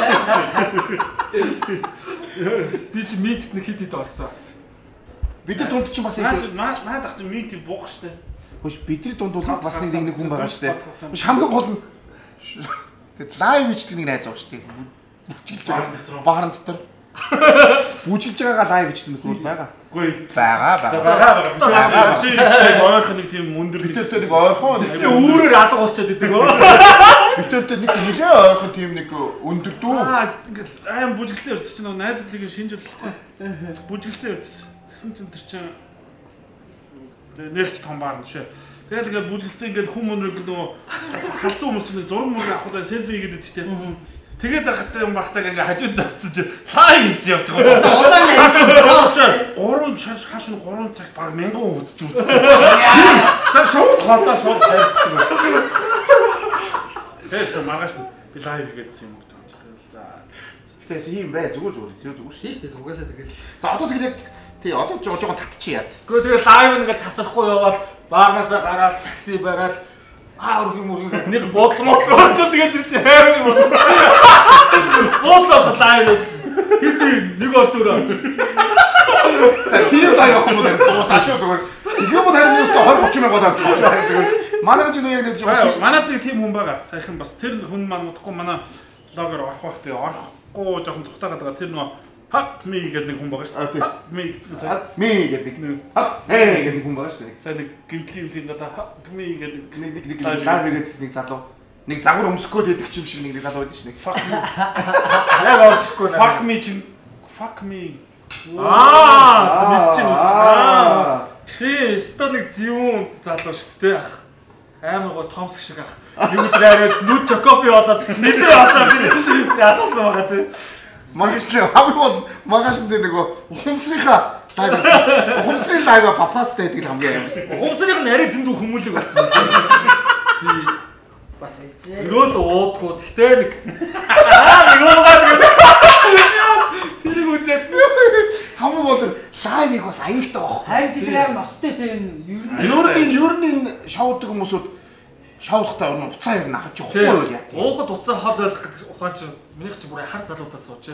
байна. Би чи митд нэг хит хит орсон бас. Бидний дунд чинь бас наад наад ах чинь мит буух штэ. Хөөш бидний дунд бол бас нэг нэг хүн байгаа штэ. Хөөш хамгийн гол нь тэгэд лайв хийдэг нэг найз байгаа штэ. Бүжиглж байгаа баарн дотор. Бүжиглж байгаагаа лайв хийдэг нэг хүн байгаа. Үгүй байгаа байгаа. Байгаа. Би ойрхон нэг тийм өндөр битэртэй нэг ойрхон тэгээ өөрөөр алга болчиход идэг өө. Битэртэй нэг нэлээ ойрхон тийм нэг өндөр дүү. Аа ингээд аим бүжиглцэн явж чинь найзлыг шинж бодлохгүй. Бүжиглцэн явжсэн. Тэгсэн чинь тэр чинь нэрч том баарна шүү. Тэгээд ингээд бүжиглцэн ингээд хүн мөнөр нөгөө халзуу хүмүүс чинь зураг мөрөг авахлаа селфи хийгээд идэв штэ. Тэгээд ахтай юм бахтаг ингээ хажууд тавцж лайв хийж явж байгаа. Улаан найз. гурван шаш хаш нь гурван цагт баг мянган үзэж үзсэн. За шууд хоолоо шууд хайрцсан. Тэгээс маргааш нь би лайв хийгээдсэн юм гэж байна. За. Тэгээс ийм бай зүгээр зүгээр тэр зүгээр шүү дээ. Угаасаа тэгэл. За одоо тэгээд тий одоо жоо жоо татчих яад. Гэхдээ тэгээд лайв ингээл тасрахгүй яваад баарнаасаа гараад такси бараад аа үргийн мөргийн нэг буудлын модлоо очоод тэгээд тэр чи хайр юм бол. Буудлаа лайв хийж. Хит нэг ор дөрөө. За хийвлаа явах юм бол дуусаач зүгээр. Ихэнх бол харин өстө двадцать тридцать мянга доллар чуулж байгаа зүгээр. Манай ч нэг яг яг манад нэг тийм хүн байгаа. Саяхан бас тэр хүн маань утгагүй манай блогер орох бах тэгээ орохгүй жоохон зүхтаагаад байгаа. Тэр нөгөө хат ми гэдэг нэг хүн байгаа шүү дээ. Хат ми гэсэн сайн. Ми гэдэг нэг. Хат ээ гэдэг хүн байгаа шүү дээ. Сайн нэг гинтлийн юм даа хат ми гэдэг нэг нэг нэг лав гэдэг нэг залуу. Нэг загвар өмсгөөд идэх юм шиг нэг залуу байдаг шүү дээ. Fuck me. Яг орчихгүй наа. Fuck me чинь fuck me. Аа, мэдчихэв үү? Тий, өстө нэг зөвүүн залуу шүү дээ ах. Амар гоо Томск шиг ах. Нэг өдөр арайд нүд Жокоби болоод нэлээ басаа тэр ясаасан байгаа тий. Магашли хамгийн магаш дээр нөгөө ухамсрынхаа лайв ухамсрын лайв папастай гэдэг хамгийн аимс. Ухамсрынх нь арай дэндүү хүмүүлэг болсон. Би бас өрөөс уудгүй гэхдээ нэг аа нэг уугаад тэрийг үзээд хамгийн гол лайвыг бас аюултай баг. Харин тэр амар ноцтой тийм ер нь Ер нь ер нь шоудаг хүмүүсүүд шоулахтаа өрн уцаа ер нь авч явахгүй юу яа. Уухад уцаа хол байх гэдэг ухаан чи минийх чи бүр хар залуудаас сууж.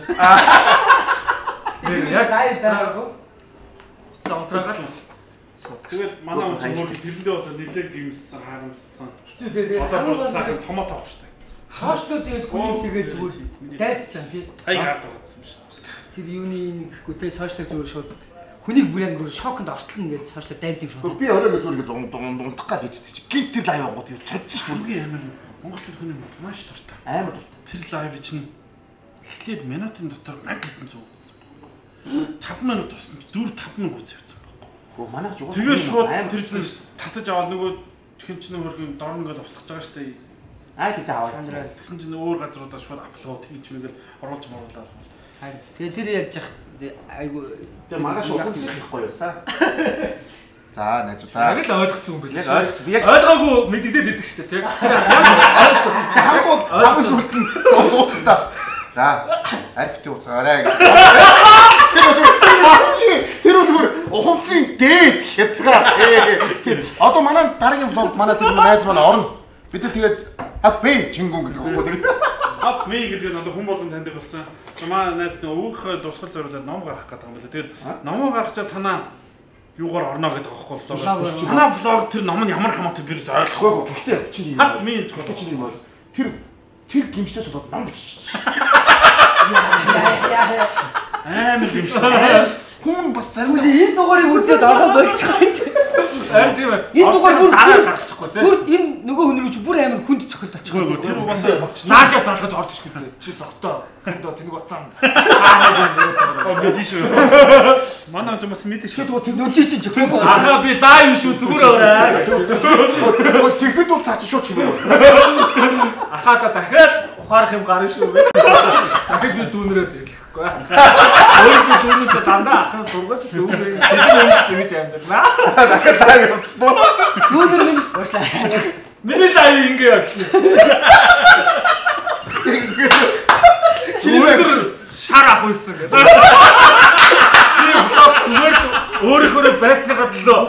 Нэг яг дай байгаагүй. уцаа унтраагаад Тэгээд манай хүн чинь мөр тэрэндээ одоо нэлээд гимссэн харамссан. Хэцүү дээ. Одоо сайхан томот авах штэ. Хаашлоо тэгээд хүний тэгээд зүгээр дайрч чам тий. Хай хаад байгаа юм шүү дээ. Тэр юуны гэхгүй тий сошиал зүгээр шууд хүнийг бүр яг бүр шоконд ортолно гэж сошиал дайрд юм шүү. Би оройг зүгээр зунд унтах гал бичдэг чи. Гинт тэр лайв аваад би цодсон шүү. Бүргийн амар монголчууд хүний маш дуртай. Амар Тэр лайв чинь эхлээд минутын дотор мянга хэдэн зуун үзсэн байна. таван минут туссан чи дөрв таван минут үзсэн байна. Гөө манайх ч Тэгээ шууд тэр чинь татаж аваад нөгөө хэн ч нэг хөрхөн дорн гал устгах байгаа штэ. Аа тийм аваад. Тэгсэн чинь өөр газруудаас шууд апплод хийж мэгээл оруулж моруулаад. Тэгээ тэр яаж яах айгу Тэгээ манайх ухамсах ихгүй юусаа. За найзуудаа. яг л ойлгоцсон юм байна. Яг ойлгоцсон. Яг ойлгоогүй мэддээд идэг шүү дээ, тийм. хамгийн хамгийн сүлд нь дуусна. За, арбити уцаарай гэх. Тэр зүгээр ухамсарын дээд хязгаар. Тийм. Одоо манай дараагийн влогт манай тэр найз манай орно. Бид тэгээд хав бэ чингүн гэдэг үг үү? Хав бэ гэдэг нь одоо хүн болгон таньдаг болсон. Манай найз нь өвгөх дусгал зориулаад ном гаргах гэдэг юм байна. Тэгээд номоо гаргачаа танаа юугаар орно гэдэг аахгүй влог. Танаа влог тэр ном нь ямар хамаатай бирс ойлгохгүй. Гэхдээ чинь хав бэ гэж бодож чинь юм бол тэр тэр гимчтээс болоод ном бичиж. Амар гимштэй. Хүн бас зарим энэ дугаарыг үзээд ороо болчихоо юм. Аа тийм ээ. Энэ дугаар бүр дараа гарчихгүй тийм. Бүр энэ нөгөө хүн рүү чи бүр амар хүнд цохилтолчихгүй. Тэр угаасаа Наашаа залгаж орж ирэх гэдэг. Чи зогтоо. Хэндөө тэнэг бацсан. Аа мэдээ шүү. Манай ч бас мэдээ шүү. тэр Нүдий чинь чихгүй. Ахаа би лайв шүү зүгээр аваа. тэгэхэд бол цаач шууд чимээ. Ахаа та дахиад ухаарах юм гарна шүү. Дахиж би дүүнэрээ дэрлэхгүй. Өөрөөсөө дүүнэрээ дандаа ахын сургаж дүүнэрээ дүүнэрээ чимэж амьдна. Дахиад лайв явуулсан уу? Дүүнэр минь уушлаа. Миний лайв ингэ яах вэ? Өндөр шар ах үйсэн гэдэг. Би влог зүгээр өөрөөхөө байсныхаа төлөө.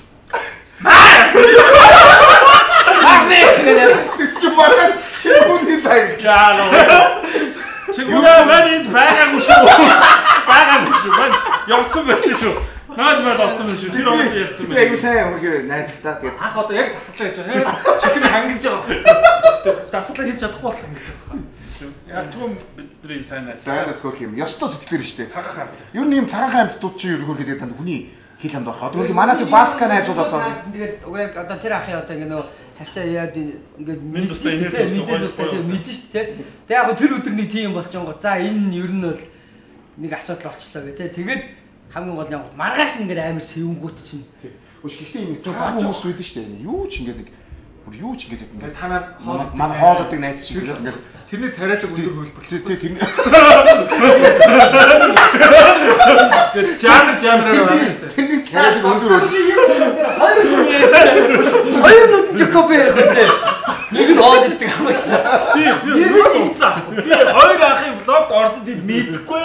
Хагмэ гэдэг. Чи маргаш чи бүний лайв. Яа. Чигүүгээ маань энд байгаагүй шүү. Байгаагүй шүү. Маань явцсан байсан шүү. Наад маад авсан байна шүү. Тэр одоо ярьсан байна. Тэгээ сайн үргээ найдтаа тэгээд Ах одоо яг тасалаа гэж байгаа. Чихний хангиж байгаа. Тасалаа хийж чадахгүй бол хангиж байгаа. Ялчгүй бидний сайн найз. сайн нас хөрх юм. Ёстой сэтгэлэр штэ. Цагаан хам. Ер нь юм цагаан хаймдтууд чи ер хөрх гэдэг танд хүний хил хамд орох. Одоо манай тэр баска найзууд одоо Тэгээд уг одоо тэр ахын одоо ингэ нөгөө тавцаа яад ингээд Мэд тустай энерги мэдэн тустай тийм мэдэн шүү дээ. Тэг яг тэр өдөр нэг тийм болчихгоо. За энэ ер нь бол нэг асуудал болчлоо гэ тэ. Тэгээд хамгийн гол нь маргааш нэг амар сэвэнгүүт чинь. Өш гэхдээ юм цаг хүмүүс үүдэн штэ. Юу ч ингээд нэг бүр юу ч ингээд Ингээд ингээд танаар хоолой манай хоолойдаг найз шиг ингээд тэрний царайлаг өндөр хөлбөр. тий тэр Тэгээд жанр жанраар байна шүү дээ. тэрний царайг өндөр өөр. Хоёр нүд Жокоби ярих үү. Нэг нь хоол иддэг хамаасан. Би би юус уцаа. Би хоёр ахын влогт орсон тийм мэдэхгүй.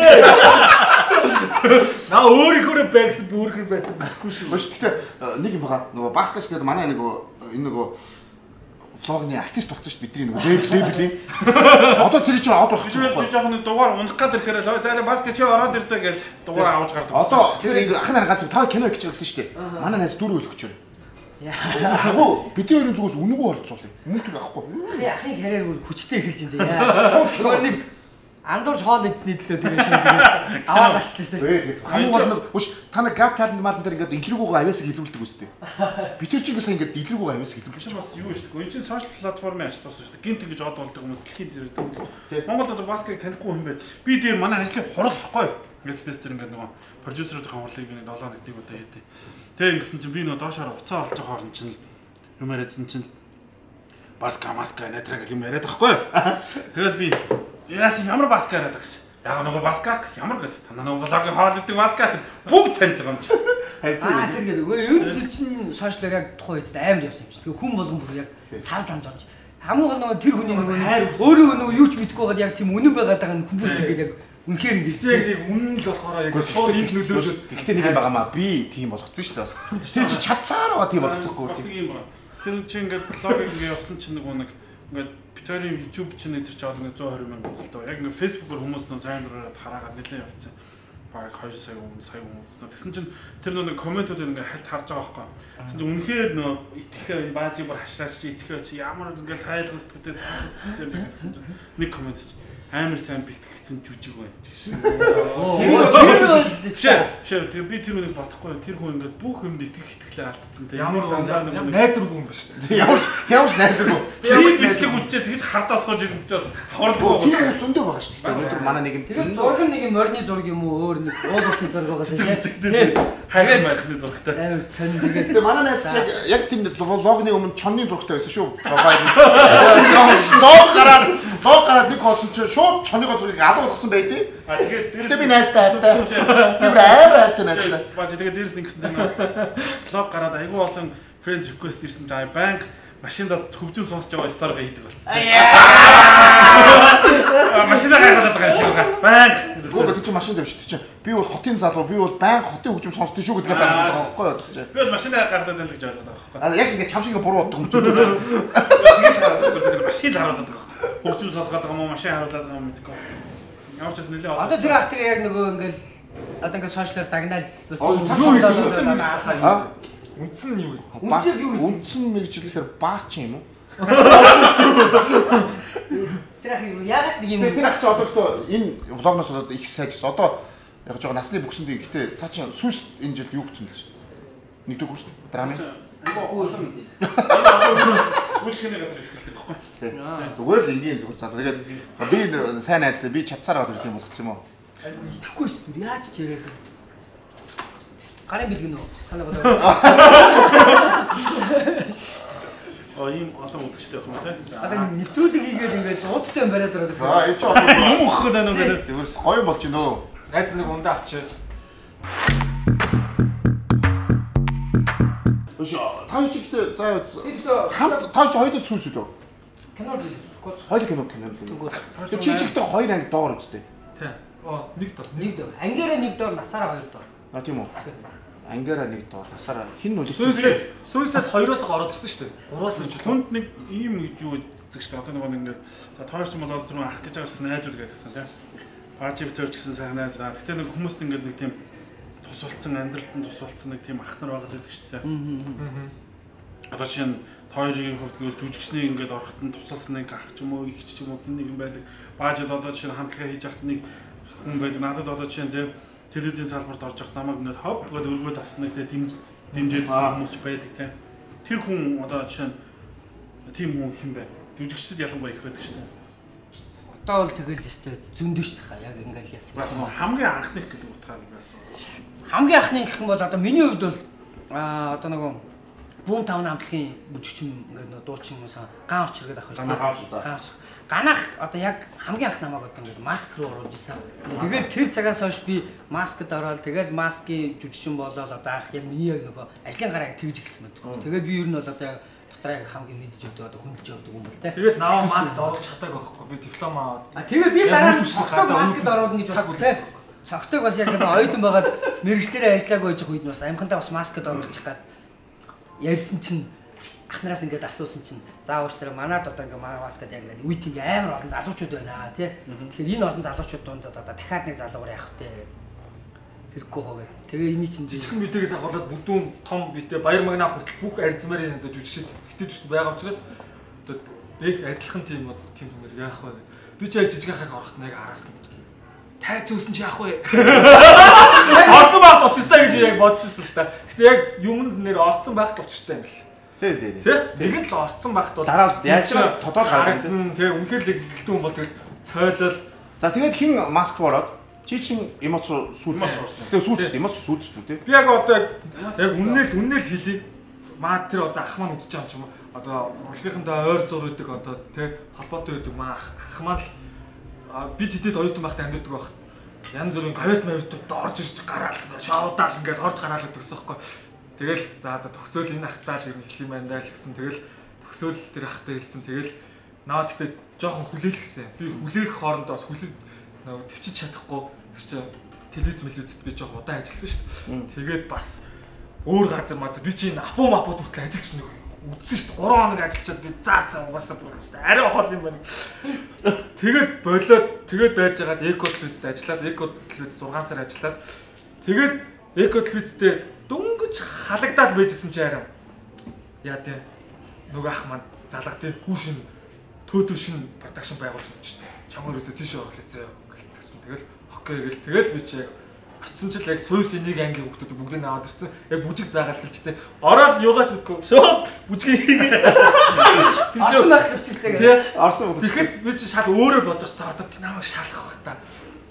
Наа өөрийнхөө байгсан би өөрийнхөө байсан мэдэхгүй шүү. Өш гэхдээ нэг юм бага нөгөө баскач гэдэг манай нөгөө энэ нөгөө влогны артист болсон шүү дээ бидний нөгөө лейблийн. Одоо тэр чинь аваад болох чинь байхгүй. Жохон дугаар унах гад ирэхээр л зайлаа баска чи ороод ирдэ гэж дугаар авч гардаг. Одоо тэр ингээ ах нараа ганц тав кино хийж байгаа гэсэн шүү дээ. Манай найз дөрөв өгч байна. Яа. Бидний хоёрын зүгээс үнэгүй оролцуулъя. Мөнгө төр авахгүй. Ахын карьер бүр хүчтэй эхэлж байна дээ. Яа. Нэг андуурч хоол эзний төлөө тэгээ шүү дээ. Аваа зарчлаа шүү дээ. Хамгийн гол нь үш та нар гат талент маалан дээр ингээд илрүүгөө авьяасыг илрүүлдэг үстэй. Би тэр чинь гэсэн ингээд илрүүгөө авьяасыг илрүүлж байгаа. Бас юу шүү дээ. Энэ чинь сошиал платформын ач тус шүү дээ. Гинт ингэж од болдог хүмүүс дэлхийн дээр. Монголд одоо баскетыг танихгүй юм байна. Би дээр манай ажлын хурал ихгүй. Спейс дээр ингээд нөгөө продюсеруудын хурлыг би долоо нэг нэг удаа хийдэ. Тэгээ ингэсэн чинь би нөгөө доошоор уцаа олж байгаа хооронд чинь юм яриадсан чинь баска маска нэтрэг юм яриад байхгүй. Тэгээд би яасан ямар баска яриад байгаа юм. Яг нөгөө баска ямар гэдэг танаа нөгөө влогийн хоол гэдэг баска бүгд таньж байгаа юм чи. Аа тэр гэдэг. Ер нь тэр чинь сошиалэр яг тухайн үед амар явсан юм чи. Тэгээ хүн болгон бүр яг савж онж онж. Хамгийн гол нөгөө тэр хүний нөгөө өөрөө нөгөө юу ч мэдэхгүй байгаад яг тийм үнэн байгаад байгаа нь хүмүүст ингээд яг үнэхээр ингэж яг үнэн л болохоор яг шууд их нөлөөлөд. Гэхдээ нэг юм байгаа маа би тийм болгоцсон шүү дээ бас. Тэр чи чадсаар байгаа тийм болгоцсохгүй. Бас нэг юм байна. Тэр чи ингээд блогинг ингээд явсан чинь нөгөө нэг ингээд Питерийн YouTube чинь тэр чи одоо one twenty мянга үзэлтэй. Яг ингээд Facebook-оор хүмүүс нөө сайн дураараад хараагаад нэлээд явцсан. Бараг two сая хүмүүс сая хүмүүс нөө. Тэгсэн чинь тэр нөгөө комментууд ингээд хальт харж байгаа байхгүй. Тэгсэн чинь үнэхээр нөө итгэхээ баажиг бүр хашраас чи итгэхээ чи ямар ингээд цайлгас гэдэг цайлгас гэдэг гэсэн чинь нэг коммент чи амар сайн бэлтгэгдсэн жүжиг байна. Шээ тэгээ би тэр үнийг бодохгүй. Тэр хүн ингээд бүх юмд итгэх итгэлээ алдсан. Тэг ямар дандаа нэг найдваргүй юм ба шүү дээ. Ямар ямар найдваргүй. Тэгээд бичлэг үлчээ тэгж хардаас гож ирэн учраас хаварлахгүй. Тийм зөндөө байгаа шүү дээ. Өнөөдөр манай нэг юм зураг нэг юм морины зураг юм уу өөр нэг уул усны зураг байгаа тийм. Хайр майхны зурагтай. Амар сонь тэгээд. Тэгээ манай найз яг яг тийм влогны өмнө чонны зурагтай байсан шүү. Профайл. Лог гараад лог гараад нэг хоосон чи шууд чоныгоо зургийг алга болгосон байдیں۔ А тэгээд тэр би найзтай хайртай. Би амар хайртай найзтай. Баа тэгээд дээрс нэг гэсэн нэг лог гараад айгүй болон friend request ирсэн чинь банк машиндаа хөгжим сонсож байгаа стори хийдэг болсон. Аа машина гайхаад байгаа юм шиг байна. Банк. Гоо чи машин дэвш чи би бол хотын залуу би бол банк хотын хөгжим сонсдог шүү гэдгээ дараад байгаа байхгүй юу чи. Би бол машина гайхаад байна л гэж ойлгоод байгаа байхгүй. Аа яг ингэ чам шиг буруу боддог юм зү. Тэгээд машин харуулдаг байгаа. Хөгжим сонсгоод байгаа юм машин харуулдаг байгаа юм мэдгүй. Ямар ч бас нэлээ одоо тэр ах тэр яг нөгөө ингээл одоо ингээд сошиалар дагнаал бас аа үндсэн нь юу вэ? Үндсэн юу вэ? Үндсэн мэрэгчлэхээр баар чи юм уу? Тэр ах юу ягаш нэг юм. Тэр ах чи одоо энэ влогноос одоо их сайжс одоо яг жоо насны бүксэнд ихтэй цаа чи сүс энэ жил юу гэсэн л шүү дээ. Нэгдүгээр курс драми. Үлчгийн газар ихлэх байхгүй. Зүгээр л энгийн зүгээр цаа. Тэгээд би сайн найзлаа би чадсаар байгаа тийм болгоц юм уу? Итгэхгүй шүү дээ. Яаж ч яриад. Гарын бэлгэн үү? Танаа бодоо. А ийм олон үзэгчтэй байх юм тий. Одоо нэвтрүүлэг хийгээд ингээд уудтай бариад ороод ирсэн. Аа энэ ч одоо юм өгөх гэдэг юм гэдэг. Тэрс гоё болж байна өө. Найз нэг ундаа авчиж. Өш таа чи гэдэг заа хамт таа чи хоёул сүнс үү? Кино үзэхгүй. Хоёул кино кино. Тэр чи чи гэдэг хоёр анги доор үстэй. Тий. Оо нэг дор. Нэг дор. Ангиараа нэг дор, насаараа хоёр дор. А тийм үү? Ангиараа нэг доор, насаараа хин нүлээс сүүсээс сүүсээс хоёроос ороод ирсэн шүү дээ. Гураас нь хүнд нэг ийм гэж юу гэдэг шүү дээ. Одоо нэг ингээд за тооч юм бол одоо түрүү ах гэж байгаас найзууд гэдсэн тийм. Баажи битэрч гэсэн сайн найзлаа. Гэтэ нэг хүмүүст ингээд нэг тийм тус болцсон амьдралд нь тус болцсон нэг тийм ах нар байгаа гэдэг шүү дээ. Аа. Одоо чинь хоёрын хувьд гэвэл жүжигчний ингээд орохт нь тусалсан нэг ах ч юм уу, их ч юм уу хин нэг юм байдаг. Баажид одоо чинь хамтлагаа хийж ахт нэг хүн байдаг. Надад одоо чинь тийм телевизийн салбарт орж явах намайг ингээд хов гээд өргөөд авсан нэг тийм дэмжиж хүмүүс байдаг тийм. Тэр хүн одоо жишээ нь тийм хүн хэн бэ? Жүжигчдэд ялангуяа их байдаг шүү дээ. Одоо бол тэгэл өстой зөндөө шүү дээ. Яг ингээл яасан. Хамгийн анхны гэдэг утгаар байсан. Хамгийн анхны гэх юм бол одоо миний хувьд бол аа одоо нөгөө Бүүм тавны хамтлагийн бүжигчин ингээд нөгөө дуучин юмсаа ган очир гэдэг авах шүү дээ. Ган очир. Ганах одоо яг хамгийн анх намайг одоо ингээд маск руу оруулж исэн. Тэгээд тэр цагаас хойш би маскд ороод тэгээд маскын жүжигчин болоод одоо анх яг миний яг нөгөө ажлын гараа тэгж ихсэн мэт. Тэгээд би ер нь бол одоо яг дотроо яг хамгийн мэдж өгдөг одоо хүндж өгдөг юм бол тэ. Тэгээд наваа маск оруулж чадаагүй байхгүй би диплом аваад. А тэгээд би дараа нь цогтойг маскд оруулна гэж бодсон тэ. Цогтойг бас яг нөгөө оюутан байгаад мэрэгчлэрээ ажиллаагүй байж байгаа үед бас амхантаа бас маскд оруулчих гад ярьсан чинь ахнараас ингээд асуусан чинь за уучлаарай манад одоо ингээд манай маскад яг ингээд үйт ингээд амар олон залуучууд байна тий. Тэгэхээр энэ олон залуучууд дунд одоо дахиад нэг залуугаар явах тий. Хэрэггүй хоо гэх. Тэгээ эний чинь жижигхэн битээгээс ахуулаад бүдүүн том битээ баяр магнаа хүртэл бүх арзмарын одоо жүжигчд хитэж байгаа учраас одоо их адилхан тийм тийм хүмүүс яах вэ гэдэг. Би ч яг жижиг хахаг орохт нэг араас нь тай зөөсөн чи яах вэ? Орцсон байхад учиртай гэж яг бодчихсон л та. Гэтэ яг юмд нэр орцсон байхад учиртай юм бэл. Тий, тий, тий. Нэгэн л орцсон байхад бол дараа яаж тодоод гардаг тий. Үнэхээр л сэтгэлтэй хүн бол тэгээд цойлол. За тэгээд хин маск бороод чи чин эмоц сүйт. Тэгээ сүйт эмоц сүйт шүү дээ. Би яг одоо яг үннэл үннэл хэлий. Маа тэр одоо ах маань үзэж байгаа юм ч юм уу. Одоо урлагийнхандаа ойр зур үүдэг одоо тий холбоотой үүдэг маа ах маань л бид хэдэд оюутан байхдаа амьддаг байх. Янз бүрийн говьд мавьдууд орж ирж гараал шоудаал ингээл орж гараал гэдэг гэсэн юм байна. Тэгэл за за төгсөөл энэ ахтаа л юм хэлэх юм байна даа л гэсэн. Тэгэл төгсөөл тэр ахтаа хэлсэн. Тэгэл наад гэхдээ жоохон хүлээл гисэн. Би хүлээх хоорондоо бас хүлээд нөгөө төвчж чадахгүй тэр чинь телевиз мэлүүцэд би жоохон удаан ажилласан шүү дээ. Тэгээд бас өөр газар маа би чи энэ апу мапууд хүртэл ажиллаж нэг үдсэн шүү дээ. гурван хоног ажиллачаад би заа заа угаасаа бүр хэвээр арай хол юм байна. Тэгээд болоод тэгээд байж байгаад эко телевизэд ажиллаад эко телевиз зургаан сар ажиллаад тэгээд эко телевизтэй дөнгөж халагдаад байжсэн чи арай яа тий нөгөө ах маань залгатын хүүшин төөтөшин продакшн байгуулж өгч шүү дээ. Чамаар өсө тийш орлоо зөө гэсэн. Тэгэл окей гэл тэгэл би чи яг очсон ч л яг сойс энийг ангийн хүмүүсүүд бүгдийг аваад ирсэн. Яг бүжиг заагаал гэлчтэй. Ороод юугаач мэдгүй. Шууд бүжгийг хийгээд. Орсон байх хөвчлээ. Тий. Орсон бүжиг. Тэгэхэд би чи шал өөрөө бодож цаа одоо би намайг шалгах бах та.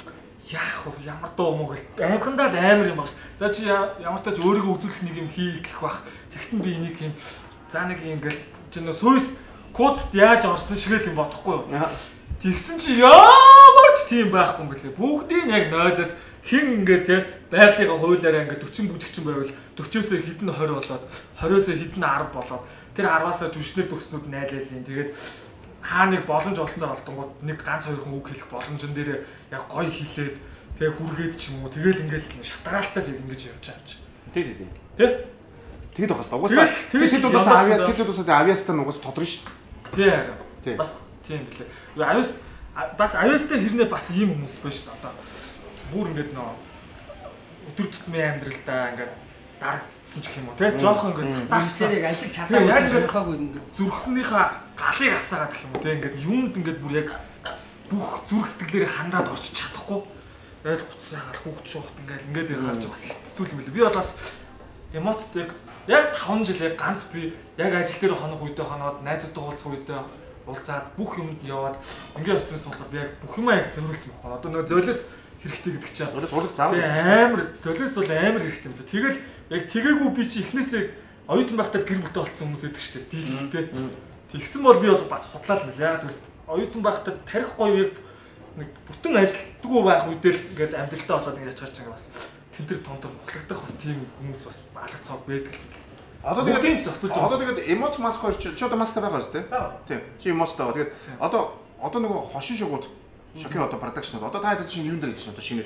Яах вэ? Ямар дуу муу гэл. Амхандаа л амар юм багш. За чи ямар тач өөрийгөө үзүүлэх нэг юм хий гэх бах. Тэгтэн би энийг юм за нэг юм гэл чи нөө сойс кодт яаж орсон шиг л юм бодохгүй юу? Тэгсэн чи ямар ч тийм байхгүй юм гэлээ. Бүгдийг яг нойлоос хин ингээ те байгалийнхаа хуулиараа ингээ forty бүжигчин байвал forty-оос хэдэн twenty болоод twenty-оос хэдэн ten болоод тэр ten-аас жүжигчнэр төгснүүд найлайлын. Тэгээд хаа нэг боломж олцсон олдонгууд нэг ганц хоёр хүн үг хэлэх боломжн дээр яг гоё хэлээд тэгээ хүргээд ч юм уу тэгэл ингээл шатараалтай л ингэж явж байгаа юм чи. Тий, тий, тий. Тэ? Тэгэд байгаа л да. Угаасаа тэр шилдүүдээс авиа тэр шилдүүдээс авиастаа нугас тодорно шүү. Тий харин. Бас тийм билээ. Авиас бас авиастай хэрнээ бас ийм хүмүүс байна шүү дээ. Одоо бүр ингээд нөө өдөр тутмын амьдралдаа ингээд дарагдсан ч юм уу тий жоохон ингээд сатаарцаар яг ажил чадаагүй сонирхоогүй ингээд зүрхнийхээ галыг асаагаад гэх юм уу тий ингээд юмд ингээд бүр яг бүх зүрх сэтгэлээр хандаад орчиж чадахгүй яг буцаагаар хүүхд шуухт ингээд ингээд гарч бас хэцүү юм билээ. Би бол бас эмоцт яг яг five жил яг ганц би яг ажил дээр хонох үедээ хоноод найзуудтай уулзах үедээ уулзаад бүх юмд яваад ингээд явцсан болохоор би яг бүх юмаа яг зөриөлсөн байхгүй. Одоо нөгөө зөөлөөс хэрэгтэй гэдэг чинь ураг зав. Тэгээ амар золиос бол амар хэрэгтэй юм л. Тэгэл яг тэгээгүй би чи эхнээсээ оюутан байхдаа гэр бүлтэй болсон хүмүүс байдаг шүү дээ. Дийлэлтэй. Тэгсэн бол би бол бас худлаа л мэл. Яагаад гэвэл оюутан байхдаа тарих гоё яг нэг бүтэн ажилтгүй байх үедээ л ингээд амьдралтаа болоод ингээд яж гарч байгаа бас тентэр тонтор нухлагдах бас тийм хүмүүс бас алга цог байдаг л. Одоо тэгээд зохицуулж байгаа. Одоо тэгээд эмоц маск хоёр чи одоо мастай байгаа шүү дээ. Тийм. Чи эмоцтай байгаа. Тэгээд одоо одоо нөгөө хошин шугууд шоки одоо продакшнууд одоо та хэд чинь юунд дээр чинь одоо шинээр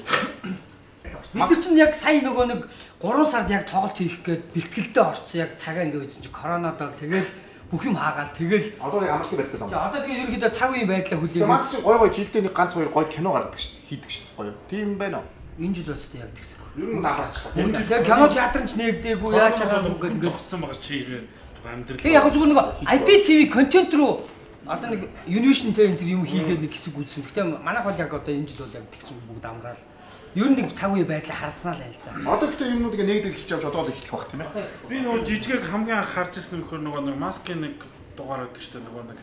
бид нар чинь яг сая нөгөө нэг three сард яг тоглолт хийх гээд бэлтгэлдээ орцсон яг цагаа ингэ үйсэн чи коронад бол тэгэл бүх юм хаагаал тэгэл одоо яг амралтын байлтай байна. Одоо тэгээ ерөнхийдөө цаг үеийн байдлаа хүлээгээд маш гой гой жилдээ нэг ганц хоёр гой кино гаргадаг шүү дээ. Хийдэг шүү дээ. Гоё. Тийм байна уу? Энэ жил бол тест яг тэгсэн. Ер нь таагач. Тэгээ кино театрч нээгдээгүй яаж чагаа ингээд ингээд болсон байгаа чи ирээ амьдрал. Тэгээ яг зүгээр нэг ай пи ти ви контент руу одоо нэг Univision тэ энэ юм хийгээд нэг хэсэг үзсэн. Гэхдээ манайх бол яг одоо энэ жил бол яг тэгсэн бүгд амгаал. Ер нь нэг цаг үе байдлаа харцнаа л байл та. Одоо гэхдээ юмнууд ингээ нэгдэг эхэлж авч одоо л эхлэх бах тийм ээ. Би нөгөө жижигийг хамгийн анх харж ирсэн нөхөр нөгөө нэг маскын нэг дугаар өгдөг шүү дээ нөгөө нэг.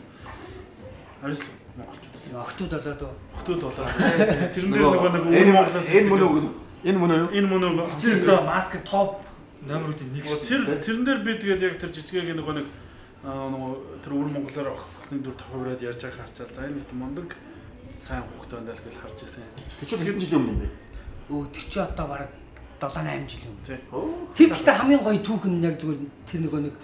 Арис монголчууд. Охтууд болоод уу? Охтууд болоод. Тэрэн дээр нөгөө нэг өөр монголоос энэ мөн үү? Энэ мөн үү? Энэ мөн үү? Жишээ маскын топ номеруудын нэг. Тэр тэрэн дээр би тэгээд яг тэр жижигийг нөгөө нэг нөгөө тэр өөр монголоор охины дүр хувраад ярьж байгааг харчаал. За энэ нэст мондөг сайн хүүхдтэй байна л гэж харж ирсэн. Тэр чинь хэдэн жилийн өмнө юм бэ? Өө тэр чи одоо бараг seven eight жил юм. Тэр гэхдээ хамгийн гоё түүхэн яг зүгээр тэр нөгөө нэг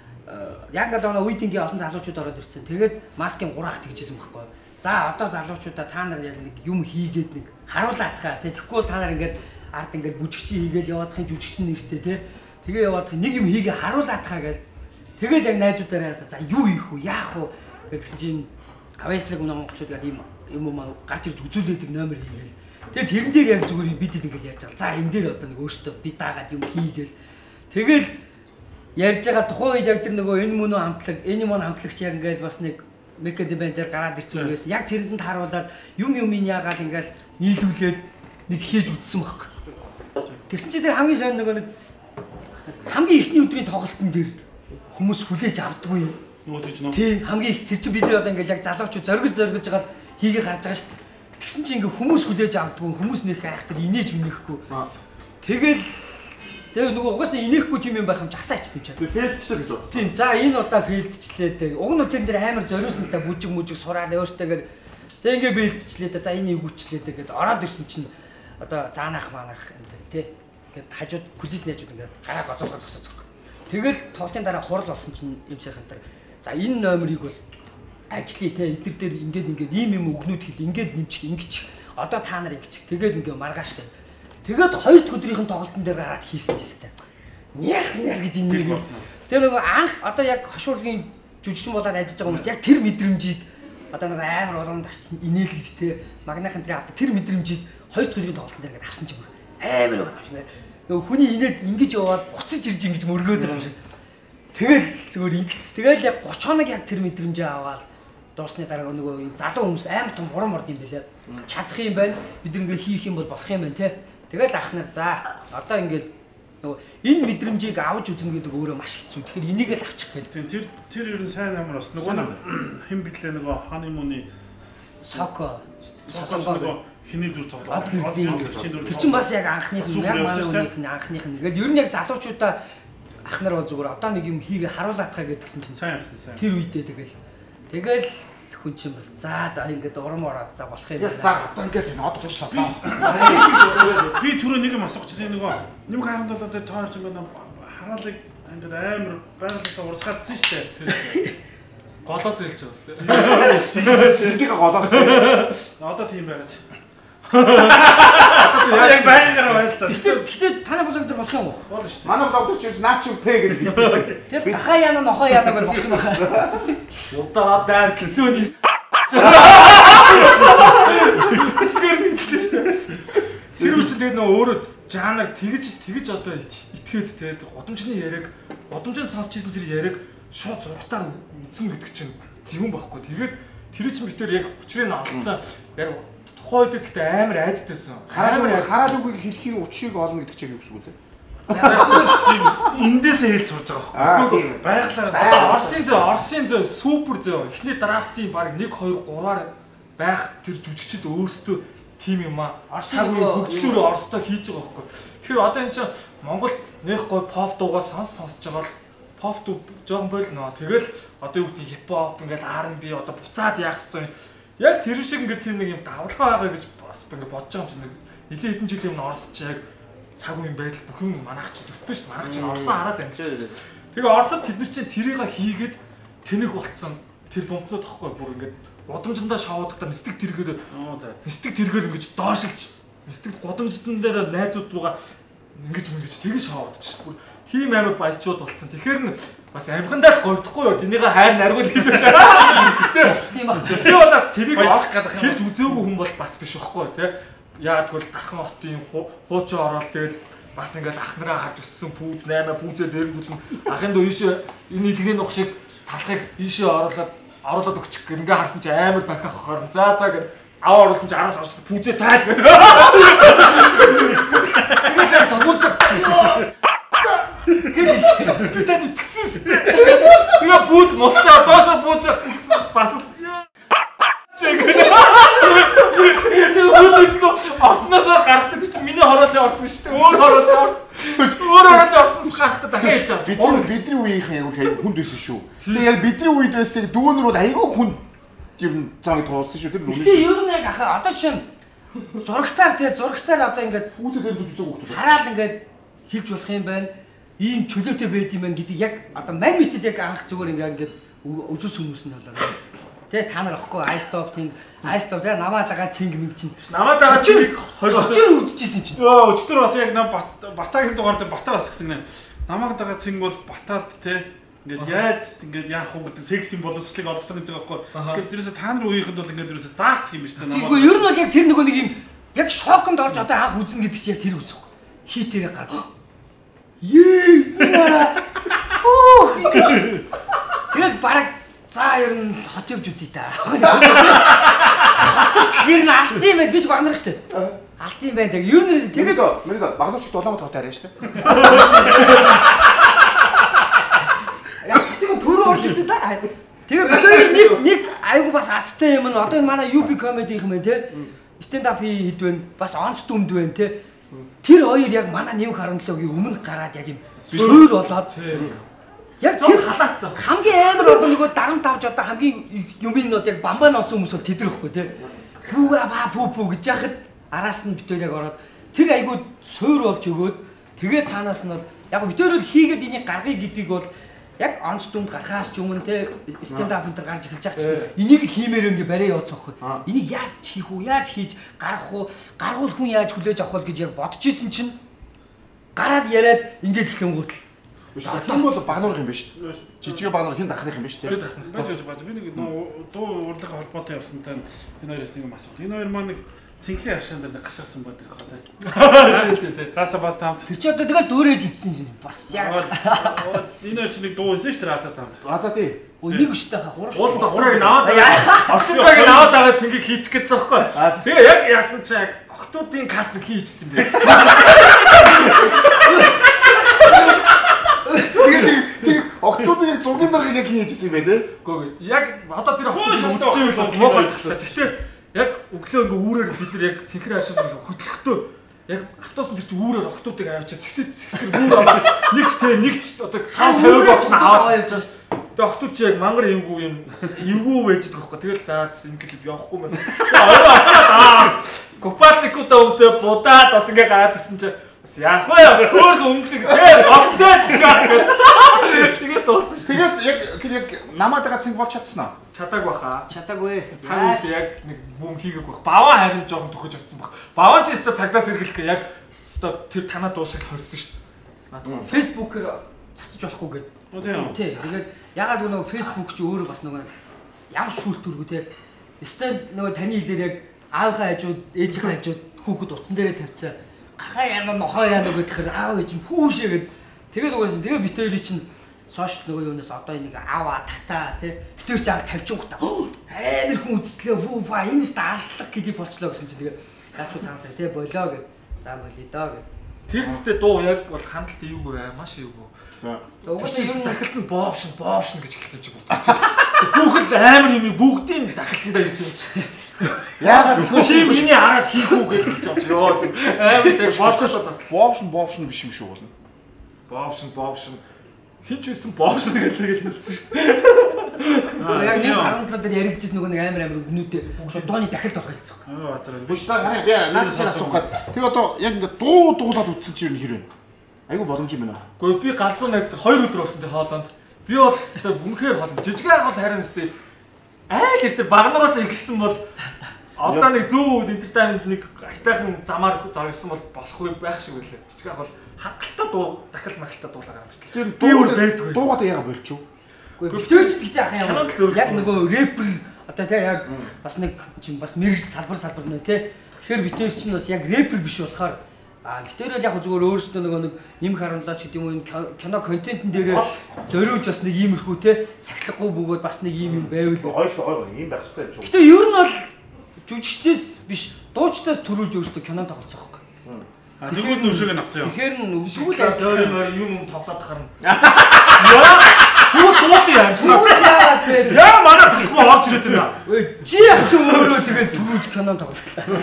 яг одоо үеийнгийн олон залуучууд ороод ирсэн. Тэгээд маскын гурах тэгжсэн байхгүй. За одоо залуучуудаа та нар яг нэг юм хийгээд нэг харуулаад хаа тий. Тэгэхгүй бол та нар ингээд ард ингээд бүжигчин хийгээл яваадахын жүжигчин нэртэй тий. Тэгээ яваадах нэг юм хийгээ харуулаад хаа гээл Тэгэл яг найзуудаараа за юу хийх вэ? Яах вэ? Гэсэн чинь авьяаслаг монголчууд яг ийм юм уу гарч ирж үзүүлээдэг номер хийгээл. Тэгээд тэрэн дээр яг зүгээр бид ингээд ярьж байгаа. За энэ дээр одоо нэг өөртөө би даагаад юм хийгээл. Тэгэл ярьж байгаа тухайн үед яг тэр нөгөө энэ мөн хамтлаг, энэ мөн хамтлагч яг ингээд бас нэг мекадибен дээр гараад ирсэн байсан. Яг тэрэнд тааруулаад юм юм ин яагаад ингээд нийлүүлээд нэг хийж үтсэн баг. Тэгсэн чи тэр хамгийн сайн нөгөө нэг хамгийн ихний өдрийн тоглолтын дээр хүмүүс хүлээж авдаггүй. Нуу тийч нөө. Тий, хамгийн их тэр чинь бид нар одоо ингээд яг залуучууд зоргиж зоргиж байгаа л хийгээ гарч байгаа шүү дээ. Тэгсэн чинь ингээд хүмүүс хүлээж авдаггүй, хүмүүс нөх айхтар инээж минэхгүй. Тэгэл тэгээ нөгөө угаасаа инехгүй тийм юм байх юм ч асаач тийм чаа. Фейлдчлээ гэж бодсон. Тийм, за энэ удаа фейлдчлээ дээ. Уг нь бол тэр дээр амар зориулсантай бүжиг мүжиг сураал өөртөөгээр за ингээд фейлдчлээ дээ. За энэ эвгүүчлээ дээ гэдээ ороод ирсэн чинь одоо заанах маанах энэ төр тий. Ингээд хажууд кулис найзууд ингээд гараа гоцоохоо зогсоо. Тэгэл тоглолтын дараа хурал болсон чинь юм сайхан тэр за энэ номерыг бол ажлыг те эдгээр дээр ингээд ингээд ийм юм өгнүүд хэл ингээд нэмчих ингэчих одоо та нар ингэчих тэгээд ингээд маргааш гэ тэгээд хоёр дахь өдрийнхэн тоглолтын дээр гараад хийсэн ч гэсэн нях нях гэж энэ нэг тэр нөгөө анх одоо яг хошуурлын жүжигчин болоод ажиллаж байгаа хүмүүс яг тэр мэдрэмжийг одоо нэг амар уламж чинь инээл гэж те магнахын тэр авдаг тэр мэдрэмжийг хоёр дахь өдрийн тоглолтын дээр ингээд авсан ч юм амар байгаа юм шиг нөгөө хүний инээд ингэж яваад буцаж ирж ингэж мөргөөд байгаа юм шиг. Тэгэл зүгээр ингэц. Тэгэл яг гурван хоног яг тэр мэдрэмжээ аваад дуусны дараа нөгөө залуу хүмүүс амар том уран морд юм бэлээ. Чадах юм байна. Бид ингээ хийх юм бол болох юм байна те. Тэгэл ах нар за одоо ингээд нөгөө энэ мэдрэмжийг авч үзнэ гэдэг өөрөө маш хэцүү. Тэгэхээр энийг л авчих гээл. Тэр тэр ер нь сайн амар бас нөгөө хэн бидлээ нөгөө ханимуны Соко Соко нөгөө хиний дүр тоглоо. Ад гэрлийн тэр чинь бас яг анхных нь яг манай үеийнх нь анхных нь. Ингээл ер нь яг залуучуудаа ах нар бол зүгээр одоо нэг юм хийгээ харуулаад таа гэдгсэн чинь тэр үедээ тэгэл тэгэл хүн чинь бол за за ингээд урам ороод за болох юм байна. За одоо ингээд энэ одох ч л одоо. Би түрүү нэг юм асуучихсан нөгөө нэм харамд болоод тэр тоор ч ингээд хараалыг ингээд амар байгалаас урсгаадсан шүү дээ. Голоос хэлж байгаа шүү дээ. Сэргийнхээ голоос. Одоо тийм байгаа ч. Одоо яг байгаар байлтаа. Гэтэ гэтэ танай блог дээр болох юм уу? Болно шүү дээ. Манай блог дээр ч үс наач п гэдэг хэлдэг шүү дээ. Тэр дахаа яна нохоо яна гэж болох юм байна. удаа даа хэцүүний. Эсвэл хэллээ шүү дээ. Тэр үуч тэгээд нөө өөрөө жанр тэгж тэгж одоо итгээд те годомжны яриаг годомжны сонсчихсэн тэр яриаг шууд зургатаар үзэн гэдэг чинь зөвөн байхгүй. Тэгээд тэр чинь битэр яг учрыг нь олцсон. Яг тухайн үед гэхдээ амар айцтайсан. Амар хараад үгийг хэлхийн учрыг олно гэдэг чинь юу гэсэн үг вэ? Эндээсээ хэлж сурж байгаа байхгүй. Байглаараа Орсын зөө Орсын зөө супер зөө. Эхний драфтын баг нэг хоёр гураар байх тэр жүжигчд өөрсдөө тим юм аа. Цагийн хөгжлөөр Оростой хийж байгаа байхгүй. Тэгэхээр одоо энэ чинь Монголд нэх гой pop дуугаа сонс сонсож байгаа л pop дуу жоохон болно. Тэгэл одоо юу гэдэг хип хоп ингээл R and B одоо буцаад яах хэвээр яг тэр шиг ингээд тийм нэг юм давлгаа байгаа гэж бас ингээд бодож байгаа юм чинь нэлээд хэдэн жилийн өмнө Оросч яг цаг үеийн байдал бүх юм манайх чинь төстэй шүү дээ. Манайх чинь Оросоо хараад байна шүү. Тэгээ Оросод тэд нар чинь тэрийг хийгээд тэнэг болцсон. Тэр бомбнууд тахгүй бүр ингээд годамжиндаа шоудахтаа нистэг тэргээр нистэг тэргээр ингэж доошилж нистэг годамжтан дээр найзууд руугаа ингэж ингэж тэгэж шоудчих шүү. Тийм амар баячууд болцсон. Тэгэхээр нь бас амхандаа говьдохгүй юу. Тэнийгээ хайр наргуул хийлээ. Тийм ба. Тэр болоос тэрийг олох гадах юм. Хэрж үзээгүй хүн бол бас биш байхгүй тий. Яа тэгвэл дархан хотын хуучин ороод тэгэл бас ингээл ах нараа харж өссөн пүүз наймаа пүүзээ дээр бүлэн ахын дөө ийшээ энэ илгэний нух шиг талхыг ийшээ оруулаад оруулаад өгчих гэнгээ харсан чи амар баках хорн за за гэд ав оруулсан чи араас орсон пүүзээ тайл гэдэг. Тэгээд загуулж би тань итгэсэн шүү дээ. Тэгээ пүүз мулчаа доошо бууж явахсан гэсэн бас л Орцноос гарахтаа чи миний хороолын орц биш үү? Өөр хороолын орц. Өөр хороолын орцноос гарахтаа дахиад яаж. Бидний бидний үеийнхэн айгуу айгуу хүнд байсан шүү. Тэгээ яг бидний үед байсан дүүнэр бол айгуу хүнд ер нь цааг туулсан шүү. Тэр нүнэ. Тэгээ ер нь яг ахаа одоо чинь зурагтаар тэгээ зурагтаар одоо ингээд үүсэхээр дүж үзэг хөлтөө. хараад ингээд хэлж болох юм байна. Ийм чөлөөтэй байд юм байна гэдэг яг одоо мань мэтэд яг анх зүгээр ингээд үзүүлсэн хүмүүс нь болоо. Тэ та нар ахгүй I stop тийм I stop тэ намаа дагаа цинг минь чинь. Намаа дагаа чиг хоёр үзчихсэн чинь. Йоо, өчтөр бас яг нам Батагийн дугаар дээр Бата бас гэсэн нэ. Намаг дагаа цинг бол Батад те Ингээд яаж ингээд яах вэ гэдэг секси боловсролыг олгосон гэж байгаа байхгүй. Тэгэхээр тэрээс та нар үеийнхэнд бол ингээд ерөөсө заац юм ба шүү дээ. Тэгвэл ер нь бол яг тэр нөгөө нэг юм яг шоконд орж одоо анх үзнэ гэдэг чинь яг тэр үз. Хитээрээ гар. Ее. Оо. Тэгэл бараг за ер нь хот явж үзье та. Хот гэр нь алт юм байна. Би ч багнах штэ. Алт юм байна. Тэг ер нь тэгээд мэнийд багнууч дулаан хот арай штэ. Яг тийм төрөө орж үзье та. Тэгээд бидний нэг нэг айгу бас азтай юм нь одоо энэ манай ю би comedy юм байна те. Stand up хэд вэ? Бас онц дүмд байна те. Тэр хоёр яг манай нэм харантлогийн өмнө гараад яг юм суур болоод яг тэр халаацсан. Хамгийн амар одоо нөгөө дарамт авч одоо хамгийн юм ин одоо яг бамбан олсон хүмүүс бол тэдрэхгүй те. Пүүга ба пүү пүү гэж яхад араас нь битүүл яг ороод тэр айгуу суур болж өгөөд тэгээ цаанаас нь яг битүүл хийгээд энийг гаргая гэдгийг бол яг онц дүмд гарахаас ч өмнө те stand up энэ гарч эхэлж байгаа гэсэн энийг л хиймээр ингээ барай явуулсан байхгүй. Энийг яаж хийх үү? Яаж хийж гарах уу? Гаргуул хүн яаж хүлээж авах вэ гэж яг бодож исэн чинь гараад яриад ингээд эхлэнгүүтэл одоо бол багнуур юм байна шүү дээ. Жижиг багнуур хин дарахных юм байна шүү дээ. Дарахных. Байж би нэг дуу урлагийн холбоотой явсантай энэ хоёроос нэг юм асуу. Энэ хоёр маань нэг цэнхрийн аршаан дээр гашаасан байдаг хаа. Тий, тий. Рата бас таамт. Тэр чи одоо тэгэл дөөрэж үтсэн чинь бас яг. Энэ хоёр чи нэг дуу хийсэн шүү дээ рата таамт. А за тий. Өө нэг өштэй хаа гурав. Уул дохрыг аваад орчин цагийг аваад байгаа цэнгийг хийчих гэсэн байхгүй. Тэгээ яг яасан чи яг октоодын кастинг хийчихсэн бэ. Тэгээ октоодын зургийн даргаыг яг хийжсэн юм байна те. Үгүй яг одоо тэр октоодын үдчихвэл бас муу болчихлоо. Гэхдээ яг өглөө ингээ үүрээр бид нар яг цэнхэр ашиг ингээ хөтлөхдөө яг автобус тэр чинь үүрээр октоодыг аваачаа сэгсэд сэгсгэр үүр аваад нэг ч те нэг ч одоо тавь тавиг болох нь аваад явж байгаа шүү. Тэгээ октод чи яг мангар эвгүй юм эвгүй байж байгаа байхгүй. Тэгэл заа энэ клип явахгүй мэн. Орой очиад аа копатликуудаа өмсөө будаад бас ингээ гараад ирсэн чи бас яах вэ? Бас хөөрхөн өнгөлөг тэгээ октод чигах гэдэг. Тэгээд дууссан шүү. Тэгээд яг тэр яг намаатайгаа цэнг болж чадсан аа. Чадаагүй баха. Чадаагүй. Цаг үед яг нэг бүм хийгээг байх. Баваа харин жоохон төхөж очсон баг. Баваа ч өстө цагдаас эргэлэх яг өстө тэр танаа дуушиг хорьсон шүү дээ. Facebook-ээр цацаж болохгүй гэдэг. Тий. Тэгээд ягаад нөгөө Facebook чи өөрөө бас нөгөө ямар шүүлтүргүй те. Өстө нөгөө таны хэлээр яг аавынхаа хажууд, ээжийнхээ хажууд хүүхэд утсан дээрээ тавьчихсан. Гахаа яна нохоо яна гэхээр аав ээж хүүшээгээд тэгээд угаасан тэгээ битээрий чинь сошиал нөгөө юунаас одоо энийг аваа тата тий битээр чи анх тавьчих гутаа амар хүн үзслээ фүү фа энэс дааллах гэдэг болчлоо гэсэн чинь тэгээ яахгүй цаасаа тий болоо гэд за болё доо гэд тэр дэхтэй дуу яг бол хандлт эвгүй аа маш эвгүй. Угаасаа юм дахилт нь боовшин боовшин гэж хэлдэг чи буцаж. Хүүхэл амар юм бүгдийн дахилтандаа ирсэн юм чи. Яагаад чи миний араас хийх үү гэж хэлж байгаа чи. Йоо амар тэг боовшин бас боовшин боовшин биш юм шүү болно. Боовшин боовшин хинч байсан боовшин гэдэг л хэлсэн шүү дээ. Яг нэг харамтлал дээр яригдчихсэн нөгөө нэг амар амар өгнүүдээ шууд дооны дахилт болох хэлсэн. Аа заа. Биш та хараа би наад чинь асуухад тэг одоо яг ингээ дуу дуулаад үтсэн чи юу хэр вэ? Айгу боломж юм байна. Гэхдээ би галзуу найз хоёр өдөр болсон тий хоолонд. Би бол өстой үнэхээр хоолно. Жижигхэн хоол харин өстой айл эртээ багнараас эхэлсэн бол одоо нэг зүү энтертайнмент нэг айтайхан замаар зорьсон бол болох үе байх шиг байлаа. Жижигхэн хоол хангалттай дуу дахил махалтай дуулаа гараад ирлээ. Тэр дуу байдгүй. Дуугаа яага болчихв. Гэхдээ битүүч битээ ах юм. Яг нөгөө рэпер одоо тий яг бас нэг чинь бас мэрэгс салбар салбар нэ тий. Тэгэхээр битээр чинь бас яг рэпер биш болохоор а битээр л яг зүгээр өөрөөсөө нөгөө нэг нэмэх харамлаач гэдэг юм кино контентын дээр зориулж бас нэг иймэрхүү те сахилахгүй бөгөөд бас нэг ийм юм байвал ойлголоо ийм байх хэрэгтэй юм. Гэтэ ер нь бол жүжигчдээс биш дуучдаас төрүүлж өөртөө кинонд тоглоцсон байхгүй. А тэгвэл нүшиг нь авсан юм. Тэгэхээр нь үгдгүүл зөөр юм тоглоод харна. Яа тэгвэл дуулын амьсна. Яа манай талхуу орж ирээд байна. Чи яг ч өөрөө тэгэл төрүүлж кинонд тоглолоо.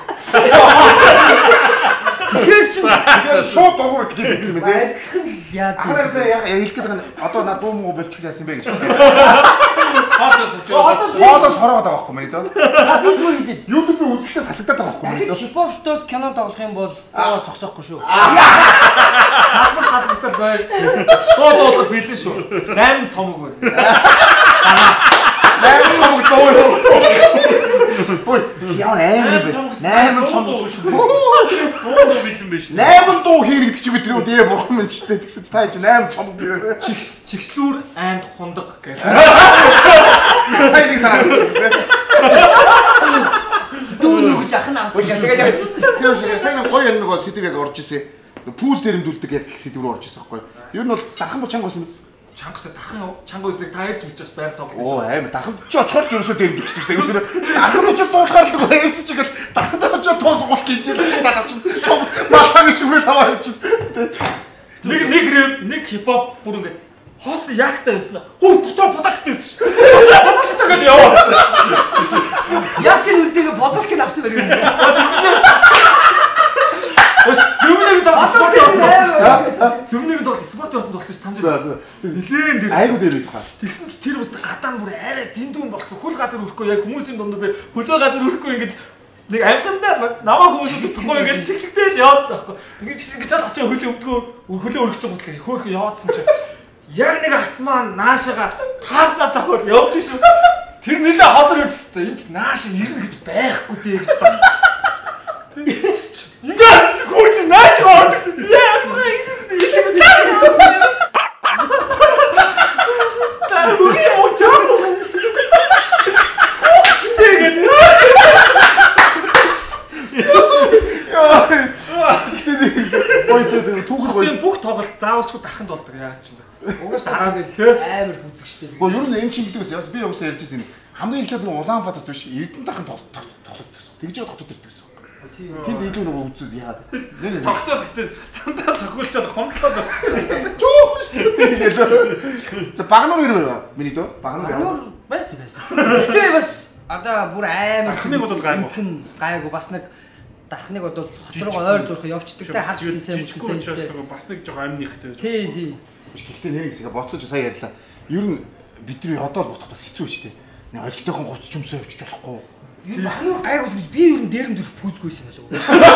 Тэгэхээр чи шууд дуугаар клип хийсэн юм дээ. Яа тийм. Хараа яг хэлэх гээд байгаа нь одоо наа дуу муу болчих яасан бэ гэж хэлдэг. Хоолоос хороод байгаа байхгүй мэн дөө. YouTube-ийн үзэлтээ сасагдаад байгаа байхгүй мэн дөө. Хипхоптоос кино тоглох юм бол доо зогсоохгүй шүү. Салбар салбартаа бай. Шууд дуулах билээ шүү. восемь цомог байна. Санаа. восемь цомог дуу. Ой, яа амар бэ. Найман цом. Боо бэлэн биш. Найман дуу хийн гэдэг чи бид юу дээ бурхан минь ч тэгсэн чи та чи найман цом гэх. Чигслүүр айнд хундаг гэх. Сайн нэг санаа. Дүүнүг жахан авах гэж тэгээд явчихсан. Тэгээ шиг сайн гоё нэг сэдв яг орж ирсэн. Пүүз дэрэмдүүлдэг яг сэдв рүү орж ирсэн байхгүй. Ер нь бол дархан бо чанга байсан биз? Чангасаа дархан чанга байсныг та ээж мэдчихс байр тоглож. Оо амар дархан ч очорч ерөөсөө дэрэмдүүлчихдэг. Тэгээс дархан ч дуутахаар л нөгөө эмсэж игэл дархан ч тоосгол гэж дараач чом малхаг шүрээ таваа явчих. Нэг нэг нэг хипхоп бүр ингээд хоос ягтай байсан. Хөө дотор бодогтой байсан шүү. Дотор бодогтой гэж яваа. Яг тэр үлдээг бодолт нь авсан байх юм. Ос зөвмнийг доо спорт орнд болсон шүү. Зөвмнийг доо спорт орнд болсон шүү. Санаж байна. Нилээн дээр айгуу дээр байх. Тэгсэн чи тэр өстө гадаа бүр арай дэндүүн болсон. Хөл газар өрөхгүй яг хүмүүсийн дунд би хөлөө газар өрөхгүй ингэж нэг амгандаа намаа хүмүүсүүд утгахгүй ингэж чиглэгдэл яваадсан байхгүй. Ингэж ингэж чад очоо хөлөө өвдгөө хөлөө өргөж байгаа болохоор хөөх яваадсан чи яг нэг акт маань наашаага таарлаа зохиол явж шүү. Тэр нэлээ холор өгсөн. Энд наашаа ирнэ гэж байхгүй дээ гэж баг. Ингээс чи хурц нааш ордсон. Яа гэсэн юм бэ? Та үгүй очоо. Стегэл. Яа. Тэгтээ бойтой түүхэр гоё. Тийм бүх тоглолт заавалчгүй дараханд болдог яагаад ч юм бэ? Угаасаа амар бүзэгчтэй. Гэхдээ ер нь энэ чинь бидээс яс би уусаа ярьж байсан. Хамгийн ихэд нэг Улаанбаатар биш Эрдэнэ дархан тоглолт. Тэгж яа дотоод ирдэг гэсэн. Тэнд илүү нөгөө үзүүд яагаад нэр нэр тогтоод гэдэг дандаа цохиулчаад хомдлоод жоо шүү. За багнуур ирвэ миний дөө багнуур яа. Байсан байсан. Гэтэ бас одоо бүр амар дархныг бол гайгүй. Гайгүй бас нэг дархныг одоо хотроо ойр зурх явчихдаг те харж ирсэн юм гэсэн бас нэг жоо амнихтэй. Тий, тий. Гэхдээ нэг хэсэг боцож сая ярьлаа. Ер нь бидний одоо бодох бас хэцүү шүү дээ. Нэг олигтойхон гоц ч юмсаа явчих болохгүй. Багнуур гайгуус гэж би ер нь дээрм дөрөх пүүзгүйсэн болов.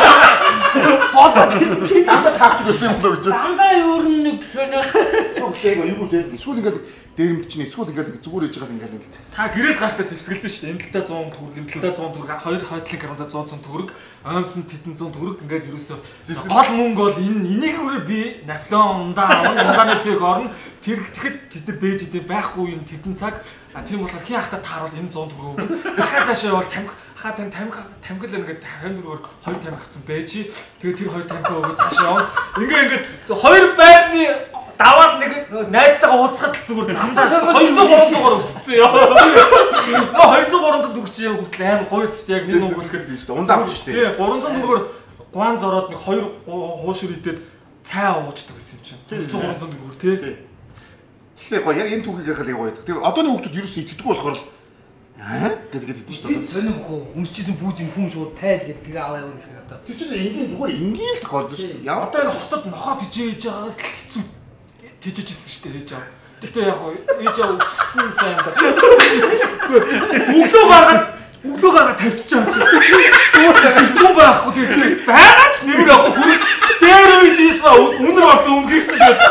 Бодоод ирсэн чи дандаа таагч байсан юм даа гэж. Дандаа ер нь нэг шөнө. Окей, юу дээ. Эсвэл ингээд дээрмд чинь эсвэл ингээд зүгээр ээж байгаа ингээд нэг. Та гэрээс гарахтаа зэвсгэлж шүү дээ. Энэ талдаа цунд төгрөг, энэ талдаа цунд төгрөг, хоёр хойдлын гаруунда цунд цунд төгрөг, аамсан тэтэн цунд төгрөг ингээд ерөөсөө гол мөнгө бол энэ энийг өөрөө би Наполеон ундаа ундааны цэг орно. Тэр тэгэхэд тэд нар бэж идэв байхгүй юм тэтэн цаг. А тийм болохоор хин ахта тааруул энэ цунд төгрөг өгнө. Дахиад цаашаа бол тамхи хаа тань тамхи тамхил ингээд хамдургаар хоёр тамхи авсан байж. Тэгээд тэр хоёр тамхи өгөө цаашаа явна. Ингээ ингээд хоёр байрны даваад нэг найзтайгаа уулзахад зүгээр замдаас хоёр зуун гурван зуугаар өгцсөн ёо. Нөө хоёр зуун гурван зуун төгрөг чи яг хүртэл амар гоё шүү дээ. Яг нэг нэг үлгэр дээ шүү дээ. Ундаа авч шүү дээ. Тий, гурван зуун төгрөгөөр гуан зороод нэг хоёр хуушир идээд цай уучдаг гэсэн юм чинь. хоёр зуун гурван зуун төгрөгөөр тий. Гэхдээ гоё яг энэ түүхийг ярихад яг гоё. Тэгээ одооны хүүхдүүд ерөөсөө итгэдэггүй болохоор л аа гэдэг гэдэг шүү дээ. Сонирм хөө өмсчихсэн пүүзийн хүн шууд тайл гэдэг тэгээ аваа явна гэхээр одоо. Тэр чинь энгийн зүгээр энгийн л тохиолдол шүү дээ. Яа одоо энэ хотод нохоо тижээж байгаагаас л хэцүү тижээжсэн шүү дээ ээж аа. Гэхдээ яг ээж аа өсгсөн сайн да. Өглөө гараад өглөө гараад тавьчих юм чи. Зүгээр хүн байхгүй тэгээ байгаа ч нэмэр авах хүрч дээр үйлээсээ үнэр орсон өнгөрсөн тэгээд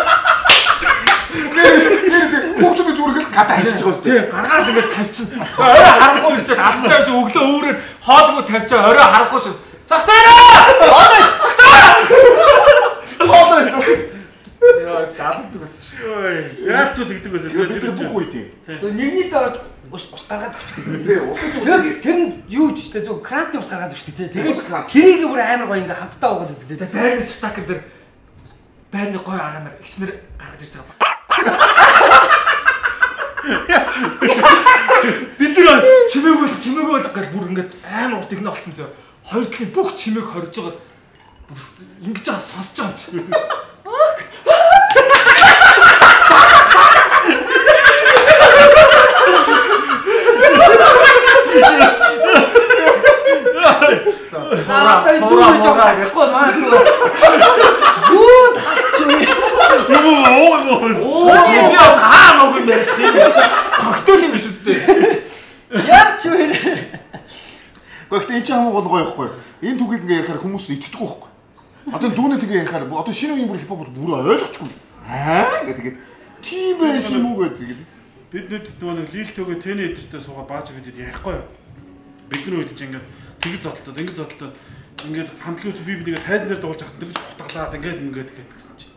хүүхдүүд зүгээр л гадаа хайчих байгаа шүү дээ. Тий, гаргаад ингээд тавьчихна. Орой харахгүй ирчээд албан тавьж өглөө өөрөөр хоодгүй тавьчаа орой харахгүй шүү. Цагтаараа! Хоодоо. Яа, стаалдаг байсан шүү. Яаж ч тэгдэг байсан л Тэр бүх үед юм. Нэгний доор ус ус гаргаад өгч. Тий, ус Тэр тэр нь юу ч штэ зөв кранти ус гаргаад өгч тий. Тэгээд тэрийг бүр амар гоё ингээ хамтдаа уугаад өгдөг тий. Байрны чатак дээр байрны гоё агаа нар ихснэр гаргаж ирж байгаа. Бид нэг чимээг болох чимээг болох гэж бүр ингээд амар урт игнэ болсон зөө. Хоёр талын бүх чимээг хорж байгаа. Бүр ингэж байгаа сонсож байгаа юм чи. Аа, дүүрж байгаа гэхгүй маа. Гүү тахчих. Юу оо оо. Яа таа мог юм ярих тийм. Тогтоол юм биш үстэй. Яг ч вэ. Гэхдээ энэ ч хамгийн гол гоё ихгүй. Энэ түүхийг ингээ ярихаар хүмүүс итгэдэггүй байхгүй. Одоо дүүнээ тэгээ ярихаар одоо шинэ үеийн бүр хипхоп бүр ойлгохгүй. Аа гэдэг. Тийм байсан юм уу гэдэг. Бид нүд нөгөө нэг лил төгөө тэний эдэртээ суугаа бааж бидэд ярихгүй юу? бидний үед чинь ингээд тэгж зодтолтой, ингэж зодтолтой ингээд хамтлагч би бинийг тайзан дээр дуулж хахад тэгж хутгалаад ингээд ингээд гэдэг гэсэн чинь.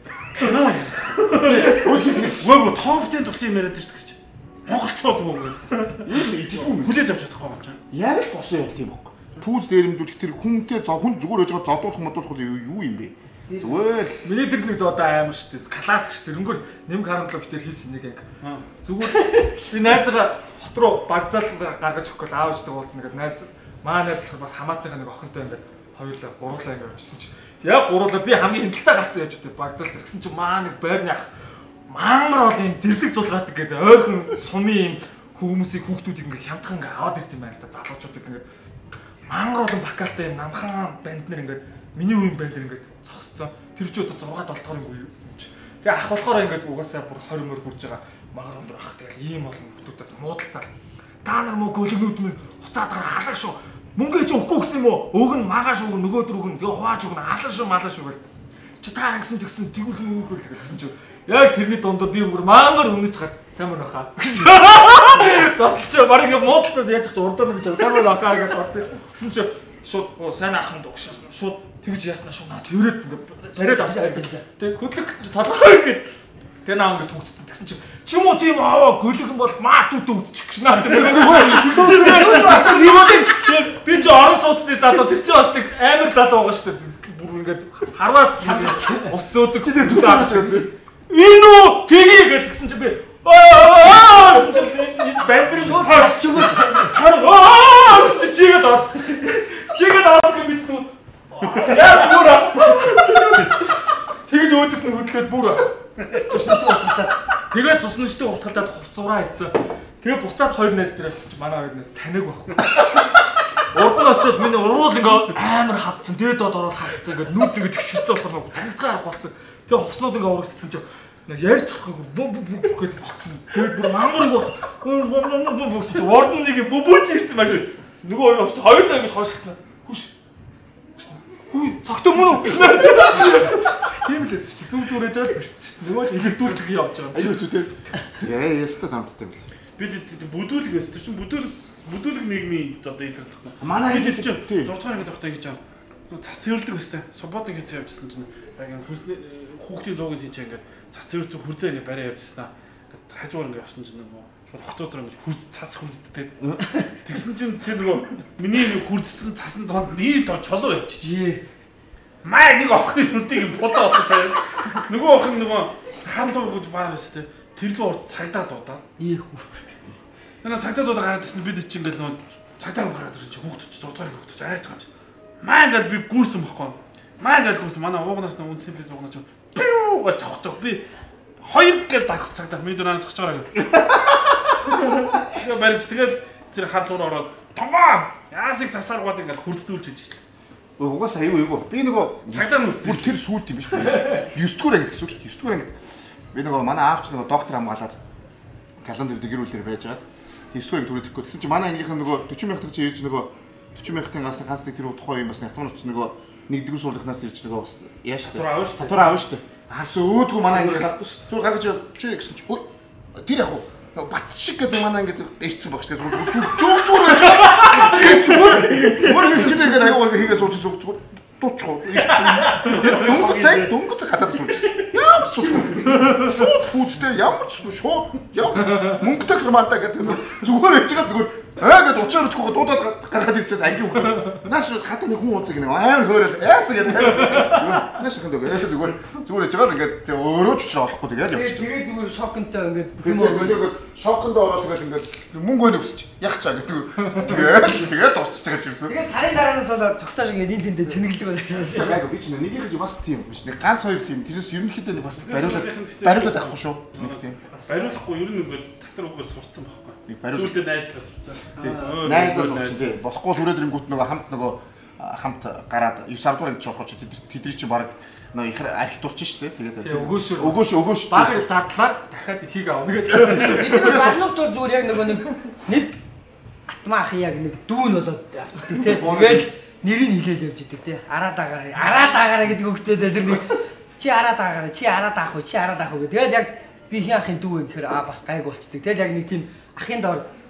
Гөө топ ten тусын юм яриад шүү дээ гэж. Монголчууд юм уу? Юус идэхгүй хүлээж авч чадахгүй юм чинь. Яг л босон юм тийм байхгүй. Пүүз дээрэмдүүлэх тэр хүнтэй хүн зүгээр байж байгаа зодуулах модуулах юу юм бэ? Зүгээр л миний тэр нэг зодоо аим шүү дээ. Классик шүү дээ. Өнгөр нэмг харамтлаа битэр хийсэн нэг яг. Зүгээр би найзгаа хот руу багцаал гаргаж өгөх гол аав штэ уулзна гэдэг найз маа найзлах бас хамаатныхаа нэг охинтой ингээд хоёулаа гурлаа ингээд очсон чи яг гурлаа би хамгийн хэнтэлтэй гарцсан яаж дээ багцаал тэгсэн чи маа нэг байрны ах мангар ол юм зэрлэг зулгаадаг гэдэг ойрхон сумын юм хүмүүсийг хүүхдүүдийг ингээд хямдхан ингээд аваад ирд юм байна л да залуучуудыг ингээд мангар олон бакалтай юм намхан банд нэр ингээд миний үеийн банд нэр ингээд зогсцсон тэр чи одоо зургаад болтгоор юм чи тэгээ ах болохоор ингээд угаасаа бүр хойр мөр хурж байгаа магар өндөр ах тэгэл ийм олон хүүхдүүдэд муудалцаа та нар мө гөлгнүүд минь хуцаад гараа халаа шүү мөнгө чи өгөхгүй гэсэн юм уу өг нь магааш өг нөгөөдөр өг нь тэгээ хувааж өг нь халаа шүү малаа шүү гэл чи та гэсэн тэгсэн тэгвэл мөнгө тэгэл гэсэн чи яг тэрний дундаа би бүр мангар өнөж гад сайн мөн баха зодтолч баг ингэ муудалцаад яаж ч урдаа нэг гэж сайн мөн баха гэж бод гэсэн чи шууд сайн ахын дугшаас шууд тэгж яаснаа шууд тэрээд ингэ бариад авсан тэгээ хөдлөх гэсэн чи толгой гэд тэгээ наа ингэ төгцсөн тэгсэн чи чи юм уу тийм аа гөлгөн бол маа түүд үдчих гэж наа тэгээ би ч орон суудны залуу тэр чи бас нэг амар залуу байгаа шүү дээ бүр ингэ харваас ус зөөдөг түүд авч энэ үү тгий гэсэн чи би аа гэсэн чи бэндрийн таарч ч үгүй таар аа чи чигээд аваад чигээд аваад юм би түүд яа бүр тэгж өөдөөс нь хөдлөөд бүр туснаштай утгалтаад тэгээд туснаштай утгалтаад хувцураа хийцэн тэгээд буцаад хоёр найз дээр очиж манай хоёр найз таниаг байхгүй урд нь очиод миний уруул ингээ амар хавцсан дээд доод ороод хавцсан ингээ нүд ингээ тэгшэрцээ болохоор нэг танигдгаа харгуулсан тэгээд хувцнууд ингээ урагдсан чи ярьж чадахгүй бум бум гэдэг болцсон тэгээд бүр мангар гоо бум бум бум гэсэн чи урд нь нэг бүбүүч ирсэн маш нөгөө хоёр очиж хоёулаа ингээ хойшлно хүш хүй цогтой мөн үү тийм л эсэж чи зүг зүрэж аваад бэртчих нөгөө л электүүлэг явж байгаа юм чи аюу зүтэй яа яста тамттай бил би бүдүүлэг байсан. Тэр чинь бүдүүлэг бүдүүлэг нийгмийн одоо илэрлэх. Манай хэд чинь зурдгаар ингэж явахдаа ингэж аа. Цац цэвэрлдэг өстэй. Субботын хийж явжсэн чинь яг хүүсний хүүхдийн зуугийн тийч ингэж цац цэвэрч хүрзээ ингэ барай явжсан аа. Ингээд хажуугаар ингэ явсан чинь нөгөө шууд хотоодор ингэ хүрз цас хүрздэг. Тэгсэн чинь тэр нөгөө миний нэг хүрдсэн цасан донд нийт чолоо явчих. Маа нэг охины нүдийг бодоо олох цаа. Нөгөө охин нөгөө хаалуу гэж баар өстэй. Тэр л урд цагдаа дуудаа. Ээ хүү. Наа цагдаа дуудаа гараад ирсэн бид чинь ингээл нөгөө цагдаа гараад ирсэн чи хүүхдүүд дурдгаар хүүхдүүд айж байгаа юм чи. Маа ингээл би гүйсэн бохгүй. Маа ингээл гүйсэн манай уугнаас нэг үнсэн плиз уугнаас чинь пиу гэж цавхдаг би хоёр гэл дагс цагдаа минь дөрөв цогч байгаа. Тэгээ барьж тэгээд тэр хаалуур ороод тонгоо яасыг тасааргаад ингээл хүрддүүлж ижил. Угаас аюу аюу. Би нөгөө цагдаа нүс бүр тэр сүулт юм биш үү? девять дугаар анги гэсэн үг шүү дээ. девять дугаар анги. Би нөгөө манай аавч нөгөө доктор хамгаалаад календар дээр гэр бүлээр байж байгаад девять дугаар анги түрээдэхгүй. Тэгсэн чинь манай ангийнхан нөгөө forty мянга төгч ирж нөгөө forty мянгатын ганц ганц нэг тэр тухайн юм бас нягтмарч нөгөө нэгдүгээр сургалтнаас ирж нөгөө бас яаш тэ. Татвар аав шүү дээ. Аас өөдгөө манай ангийнхаа зүр гаргаж чи гэсэн чи тэр яг уу бат шиг гэдэг манай ангид ирцэн багш гэж зүг зүг зүг зүг байж байгаа. Зүгээр зүгээр чи тэгээд аягүй хийгээ сууч зүг зүг дуучгүй ирцэн. Тэгээд дөнгөж цай дөнгөж хатаад сууч. Ямар шууд шууд хүүцтэй ямар ч шууд яа мөнгөтэй хэмаантай гэдэг зүгээр яж байгаа зүгээр аа гэд уучраа мэдхгүй дуудаад гаргаад ирчихсэн ангийн хүүхд. Нааш хатаа нэг хүн уулзаг нэг амар хөөрөл яасан гэдэг. Нааш хэндэг зүгээр зүгээр яж байгаа ингээд өөрөө ч учраа болохгүй тэгээд явчих. Тэгээд зүгээр шокнтой ингээд бүх юм ингээд шоконд ороод тэгээд ингээд мөнгө өнө өсч яг чаа гэдэг. Тэгээд тэгээд дуусчих гэж ирсэн. Тэгээд сарын дараанаас болоод цогтоо шиг ингээд энэ тэндээ цэнгэлдэг байна. Яг би ч нэг их бас тийм биш. Нэг ганц хоёр тийм тэрнээс ерөнхийдөө бас бариулаад бариулаад авахгүй шүү. Нэг тийм. Бариулахгүй ер нь ингээд татвар өгөөс сурцсан байхгүй. Нэг бариулаад зүйлдээ найзлаа сурцсан. Найзлаа сурцсан тий. Болохгүй түрээд ирэнгүүт нөгөө хамт нөгөө хамт гараад девять дугаар гэж жоохоо тэдний чинь баг нөгөө их архитектурч шүү дээ. Тэгээд өгөөш өгөөш өгөөш баг зардлаар дахиад ихийг авна гэдэг. Бид барнууд бол зүгээр яг нөгөө нэг нэг атмаах яг нэг дүүн болоод авчдаг тий. Тэгээд нэрийг хилээл явж идэг тий. Араад агаараа араад агаараа гэдэг өгтөө тэр нэг чи араад агаараа чи араад аах уу чи араад аах уу гэдэг. Тэгээд яг би хин ахын дүү юм гэхээр аа бас гайг болцдог. Тэгэл яг нэг тийм ахын доор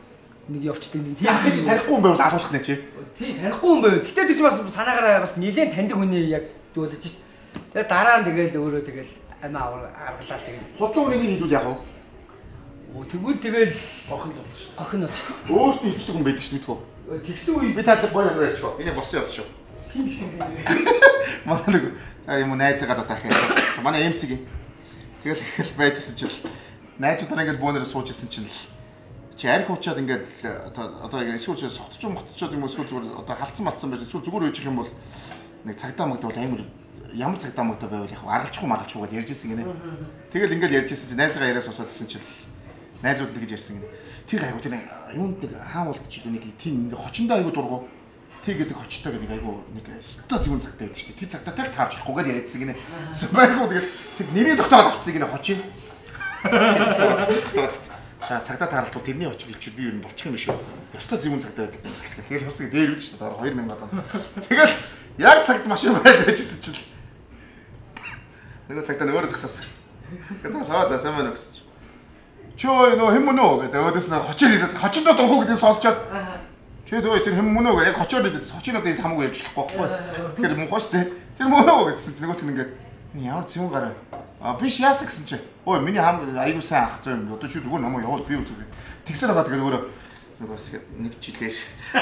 нэг явцдаг нэг тийм ч танихгүй юм байвал алуулах нэ чи. Тийм танихгүй юм байв. Гэтэ тэр чинь бас санаагаараа бас нэлээд таньдаг хүний яг дуулж шít. Тэгээ дараа нь тэгэл өөрөө тэгэл амиа аргалаа тэгэл. Худуу үнийг хийдүүл яах вэ? Оо тэгвэл тэгэл гохин л болно шүү. гохин болно шүү. Өөрт нь ичдэг хүн байдаг шүү мэдгүй. Тэгсэн үе би таатай гоё юм ярьчих. Энийг босон явах шүү. тийм гэсэн юм. Манай нэг юм найзаагаа дутаах юм. Манай эм си-гийн. Тэгэл их байжсэн чинь найзуудаа ингээд бөөнөрөө суужсэн чинь чи арх уучаад ингээд одоо одоо яг эсвэл согтч юм готчоод юм эсвэл зүгээр одоо халдсан малцсан байж эсвэл зүгээр үйчих юм бол нэг цагдаа магдаа бол амар ямар цагдаа магдаа байвал яг аргалчихгүй маргалчихгүй гэж ярьжсэн гинэ. Тэгэл ингээд ярьжсэн чинь найзгаа яриа сонсоодсэн чинь найзууд нэг гэж ярьсан гинэ. Тэр айгу тэр юунд нэг хаамуулт ч нэг тийм ингээд хочондоо айгу дургу. Тэр гэдэг хочтой гэдэг айгу нэг өстө зөвүүн цагтаа байдаг шүү дээ. Тэр цагтаа тал таарчихгүй гэж яриадсэн гинэ. Сүмайгу тэгээд тэр нэрийн тогтоогод авцсан гинэ хочин. За цагтаа таарлтал тэрний очиг ичил би юу болчих юм биш үү? Ёстой зөвүүн цагтаа байдаг. Тэгэхээр хосыг дээр үдэж шүү дээ. хоёр мянга он. Тэгэл яг цагт машин байл байжсэн чинь нөгөө цагтаа өөрөө згсаасан. Тэгээд лаа за сайн байна гэсэн чинь. Чөө нөө хэм мөн үү гэдэг өөдөөс нь хочин хэлээд хочиндоо дургу гэдэг сонсчоод чи дөө тэр хэм мөн үү яг хочоор хэлээд хочиноо дээр хамаагүй ярьж болохгүй байхгүй. Тэгэхээр мөн хош тэ тэр мөн үү гэсэн чинь нөгөөт нь ингээд ямар зөвүүн гараа. А биш яасан гэсэн чинь. Ой миний хам аюу сайн ах зөө одоо чи зүгээр намайг явуул би үзүүгээд. Тэгсээр байгаа тэгээд өөрөө нөгөөс тэгээд нэг жилээр.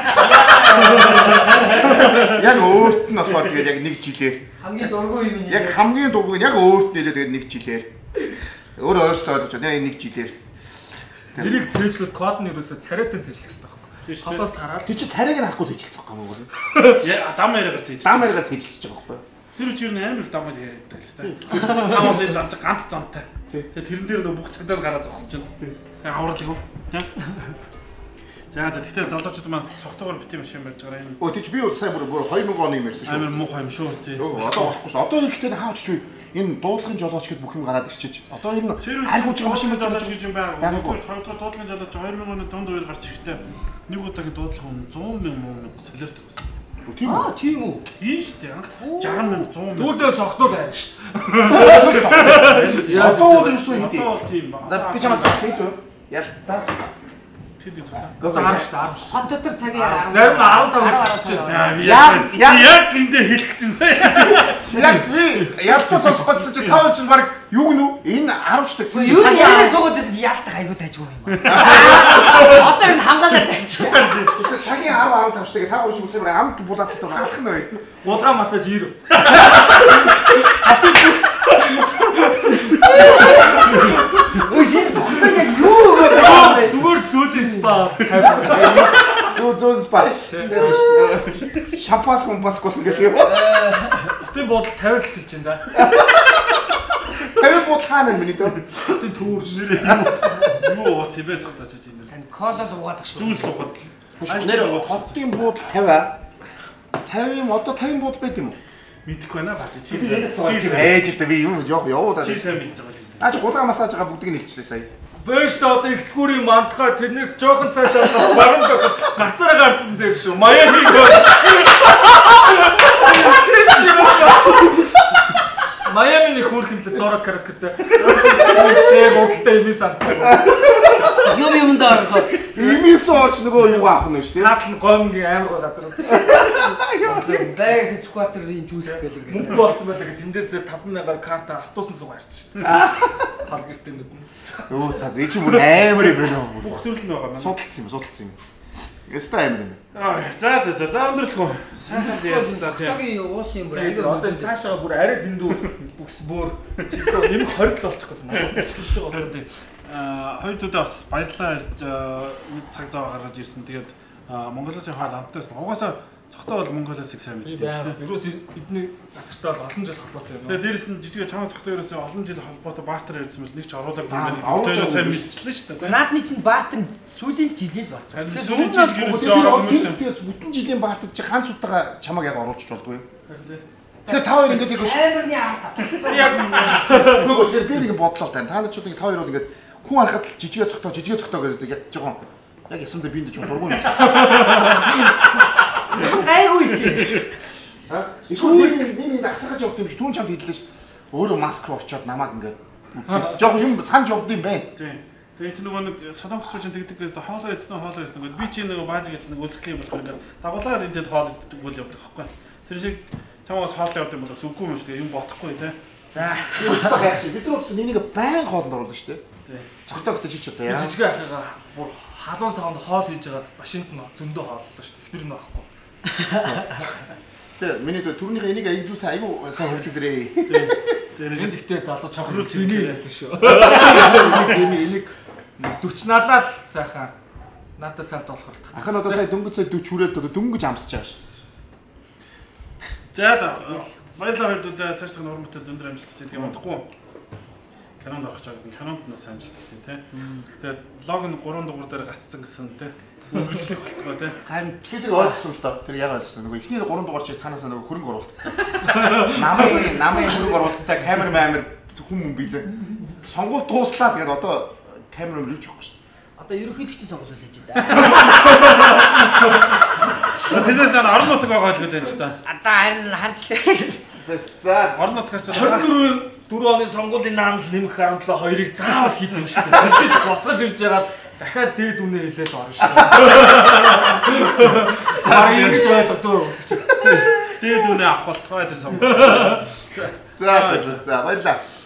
Яг өөрт нь болохоор тэгээд яг нэг жилээр. Хамгийн дургүй юм яг хамгийн дургүй яг өөрт нэлээд тэгээд нэг жилээр. Өөрөө өөртөө ойлгож байна нэг жилээр. Тэрийг цээжлүүд код нь ерөөсө царайтай цээжлэх хэрэгтэй байхгүй. Холоос хараад. Тэг чи царайг нь харахгүй цээжлэх байгаа юм уу? Яа дам яриагаар цээжлэх. Дам яриагаар цээжлэж байгаа байхгүй. Тэр үчир нь амар их дамаар яриад байгаа хэвээр. Зам болын зам чи ганц замтай. Тэгээ тэрэн дээр нөө бүх цагдаа гараад зогсож байна. Тэгээ хаврал юм. Тийм. За за тэгтээ залуучууд маань согтоогоор бити машин барьж байгаа юм. Өө тийч би бол сайн бүр хоёр мянга оны юм ярьсан шүү. Амар муухай юм шүү. Тийм. Одоо болохгүй шүү. Одоо ихтэй хаач чүй энэ дуудлагын жолооч гэд бүх юм гараад ирчихэж. Одоо ер нь аргууж байгаа машин барьж байгаа юм байна. Хоёрдугаар хоёрдугаар дуудлагын жолооч хоёр мянга оны дунд үеэр гарч ирэхдээ нэг удаагийн дуудлага нь зуун мянга солиорт гэсэн. Тийм үү? Аа тийм үү? Тийм шүү дээ. шаргал мянга зуун мянга. Дүүдээс огтуул хайр шүү дээ. Одоо юу юм бэ? Одоо тийм. За би чамаас хэлдэг. Ял та. Тэд зөв. даа. Арш арш. Хот дотор цагийн зарим арав тавж байна. Яг яг эндэ хэлчихсэн сая. Яг би ялтаа сонсох гэсэн чи тав ч баг юу гэнэ үү? Энэ арав ч гэсэн юу яриа суугаад байсан чи ялтаа айгуу тайжгүй юм аа. Одоо энэ хамгаалаад тайчих. Цагийн арав арав тавч тэгээ тав ч үсээр амт булаацтай алах нь бай. Булган массаж ирэв. Үгүй яг юу вэ? Зүгээр зөөлөн спа. Зөө зөө спа. Шампас компас гол гэдэг юм. Бүтэн бодол тавиас л хэлж байна да. Тэр бод хаана миний дөө. Бүтэн төвөр ширээ. Юу уу тийм байх тааж энэ. Тань колол угаадаг шүү. Зүүс л угаад. Нэр хотын буудал тавиа. тавин юм одоо тавин буудал байт юм уу? Мэдхгүй байна бач чи. Ээжтэй би юу жоох явуулаад. Чи сайн мэдж байгаа. Аач гулган массаж байгаа бүгдийг нэлчлээ сая. Бөөш та одоо ихтлгүүрийн мантхаа тэрнээс жоохон цаашаа баруун гацараа гарсан дээр шүү. Маягийн гоо. Майами нэг хөөрхөнлө дорог карактай. Тэгээ гуталтай имис ан. Юм юм даа. Имис орч нөгөө юу аах нь шүү дээ. Таатал гомгийн амар гоо газар. Бэг скватерын жүүлэх гэл ингэ. Мөнгө болсон байлаа тэндээс таван мянга карта автобусын сууг арчиж шүү. Хал гэртээ нүд. Өө цаа зэ чи бүр амар юм байна уу? Бүх төрөл нь байгаа. Судалсан юм, судалсан юм. Яста амар юм. Аа за за за за өндөрлөхөө. Сайхан ярьцлаа тийм. Тагийн уус юм бүр Айгаа одоо цаашаа бүр арай дэндүү бүкс бүр чигтээ нэмэг хоригдол болчих гээд надад болчихлоо шүү. Тэр тийм. Аа хоёр төдөө бас баярлалаа ярьж нэг цаг зав гаргаж ирсэн. Тэгээд Монголоос хаал амттай байсан. Угаасаа цогтой бол Монголоосыг сайн мэддэг шүү дээ. Юурээс эдний газартай бол олон жил холбоотой юм. Тэгээд дээрэс нь жижиг чамаа цогтой ерөөсөө олон жил холбоотой бартер ярьсан бол нэг ч оруулаагүй юм байна. Тэр сайн мэдчихлээ шүү дээ. Наадны чинь бартер сүүлийн жилийн бартер. Сүүлийн жил ерөөсөө оруулсан юм. Бүтэн жилийн бартер чи ганц удаа чамаг яг оруулчих болдгоо юм. Тэгэхээр та хоёр ингээд яг амарны аа. Яг нөгөө тэр би нэг бодлоо тань. Та нар ч одоо та хоёр бол ингээд хүн харахад жижигэ цогтой жижигэ цогтой гэдэг яг жоохон яг ясандаа биэнд ч дургүй юм шиг. Гайгүй шээ. Аа? Сүүл миний дахтагаж явд юм шиг түүн чамд хэллээ ш. Өөрөө маск очоод намайг ингээд жоохон юм санаж явд юм байна. Тийм. Тэгээ чи нөгөө нэг солонгос чинь тэгдэг гэсэн хоолоо идсэн хоолоо идсэн гэдэг. Би чи нөгөө бааж гэж нэг үлсгэх юм болох ингээд дагуулаар эндээ хоол иддэг бол явдаг байхгүй. Тэр шиг чамаас хоол явдаг юм бол үгүй юм шүү дээ. Юм бодохгүй те. За. Бид нар бас энийг байн хоолнд оруулна шүү дээ. Тий. Цогтойгтой чи ч одоо яа. Жижиг ахыгаа бүр халуун савнд хоол хийж байгаа машинд нь зөндөө хооллоо шүү дээ. Тэр нь байхгүй. Тэ миний түрүүнийхээ энийг аяглуулсан айгу сайн хөгжүүлээрээ. Тий. Тэр энд ихтэй залуу чухал чиний байлаа шүү. Энийг дөрч налаа л сайхан надад цаант болохоор. Ах нь одоо сая дөнгөж сая дөрч хүрээд одоо дөнгөж амсаж байгаа шүү. За за. Баярлалаа хоёрдоо цааш тах нурмтай өндөр амжилт хүсье. Тэгээ бодохгүй. Канонд орох гэж байгаа. Канонд нь сайн амжилт хүсье те. Тэгээд лог нь гурван дугаар дээр гаццсан гэсэн те. Үйлчлэх болтгоо те. Харин тэр ойлгосон л доо. Тэр яагаад ойлгосон. Нөгөө эхний гурван дугаар чи цаанаас нөгөө хөрөнгө оруулалттай. Намын намын хөрөнгө оруулалттай камер маамер хүм билээ. Сонгуул дууслаа тэгээд одоо камер юм юу ч явахгүй шүү. Одоо ерөнхийлөгчийн сонгуул хийж байна. Тэрнээс нар орон нутаг байгаа л гэдэг ч та. Одоо харин харжлаа. За орон нутгаас хорин дөрөв оны сонгуулийн наанал нэмэх арга төлөө хоёрыг заавал хийх юм шүү дээ. Чи ч босгож ирж байгаа л дахиад дээд үнэ хэлээд орно шүү дээ. За ингэж ойлгодоо үзчих. Дээд үнэ авах болтгоо тэр сонгуул. за за за баярлалаа.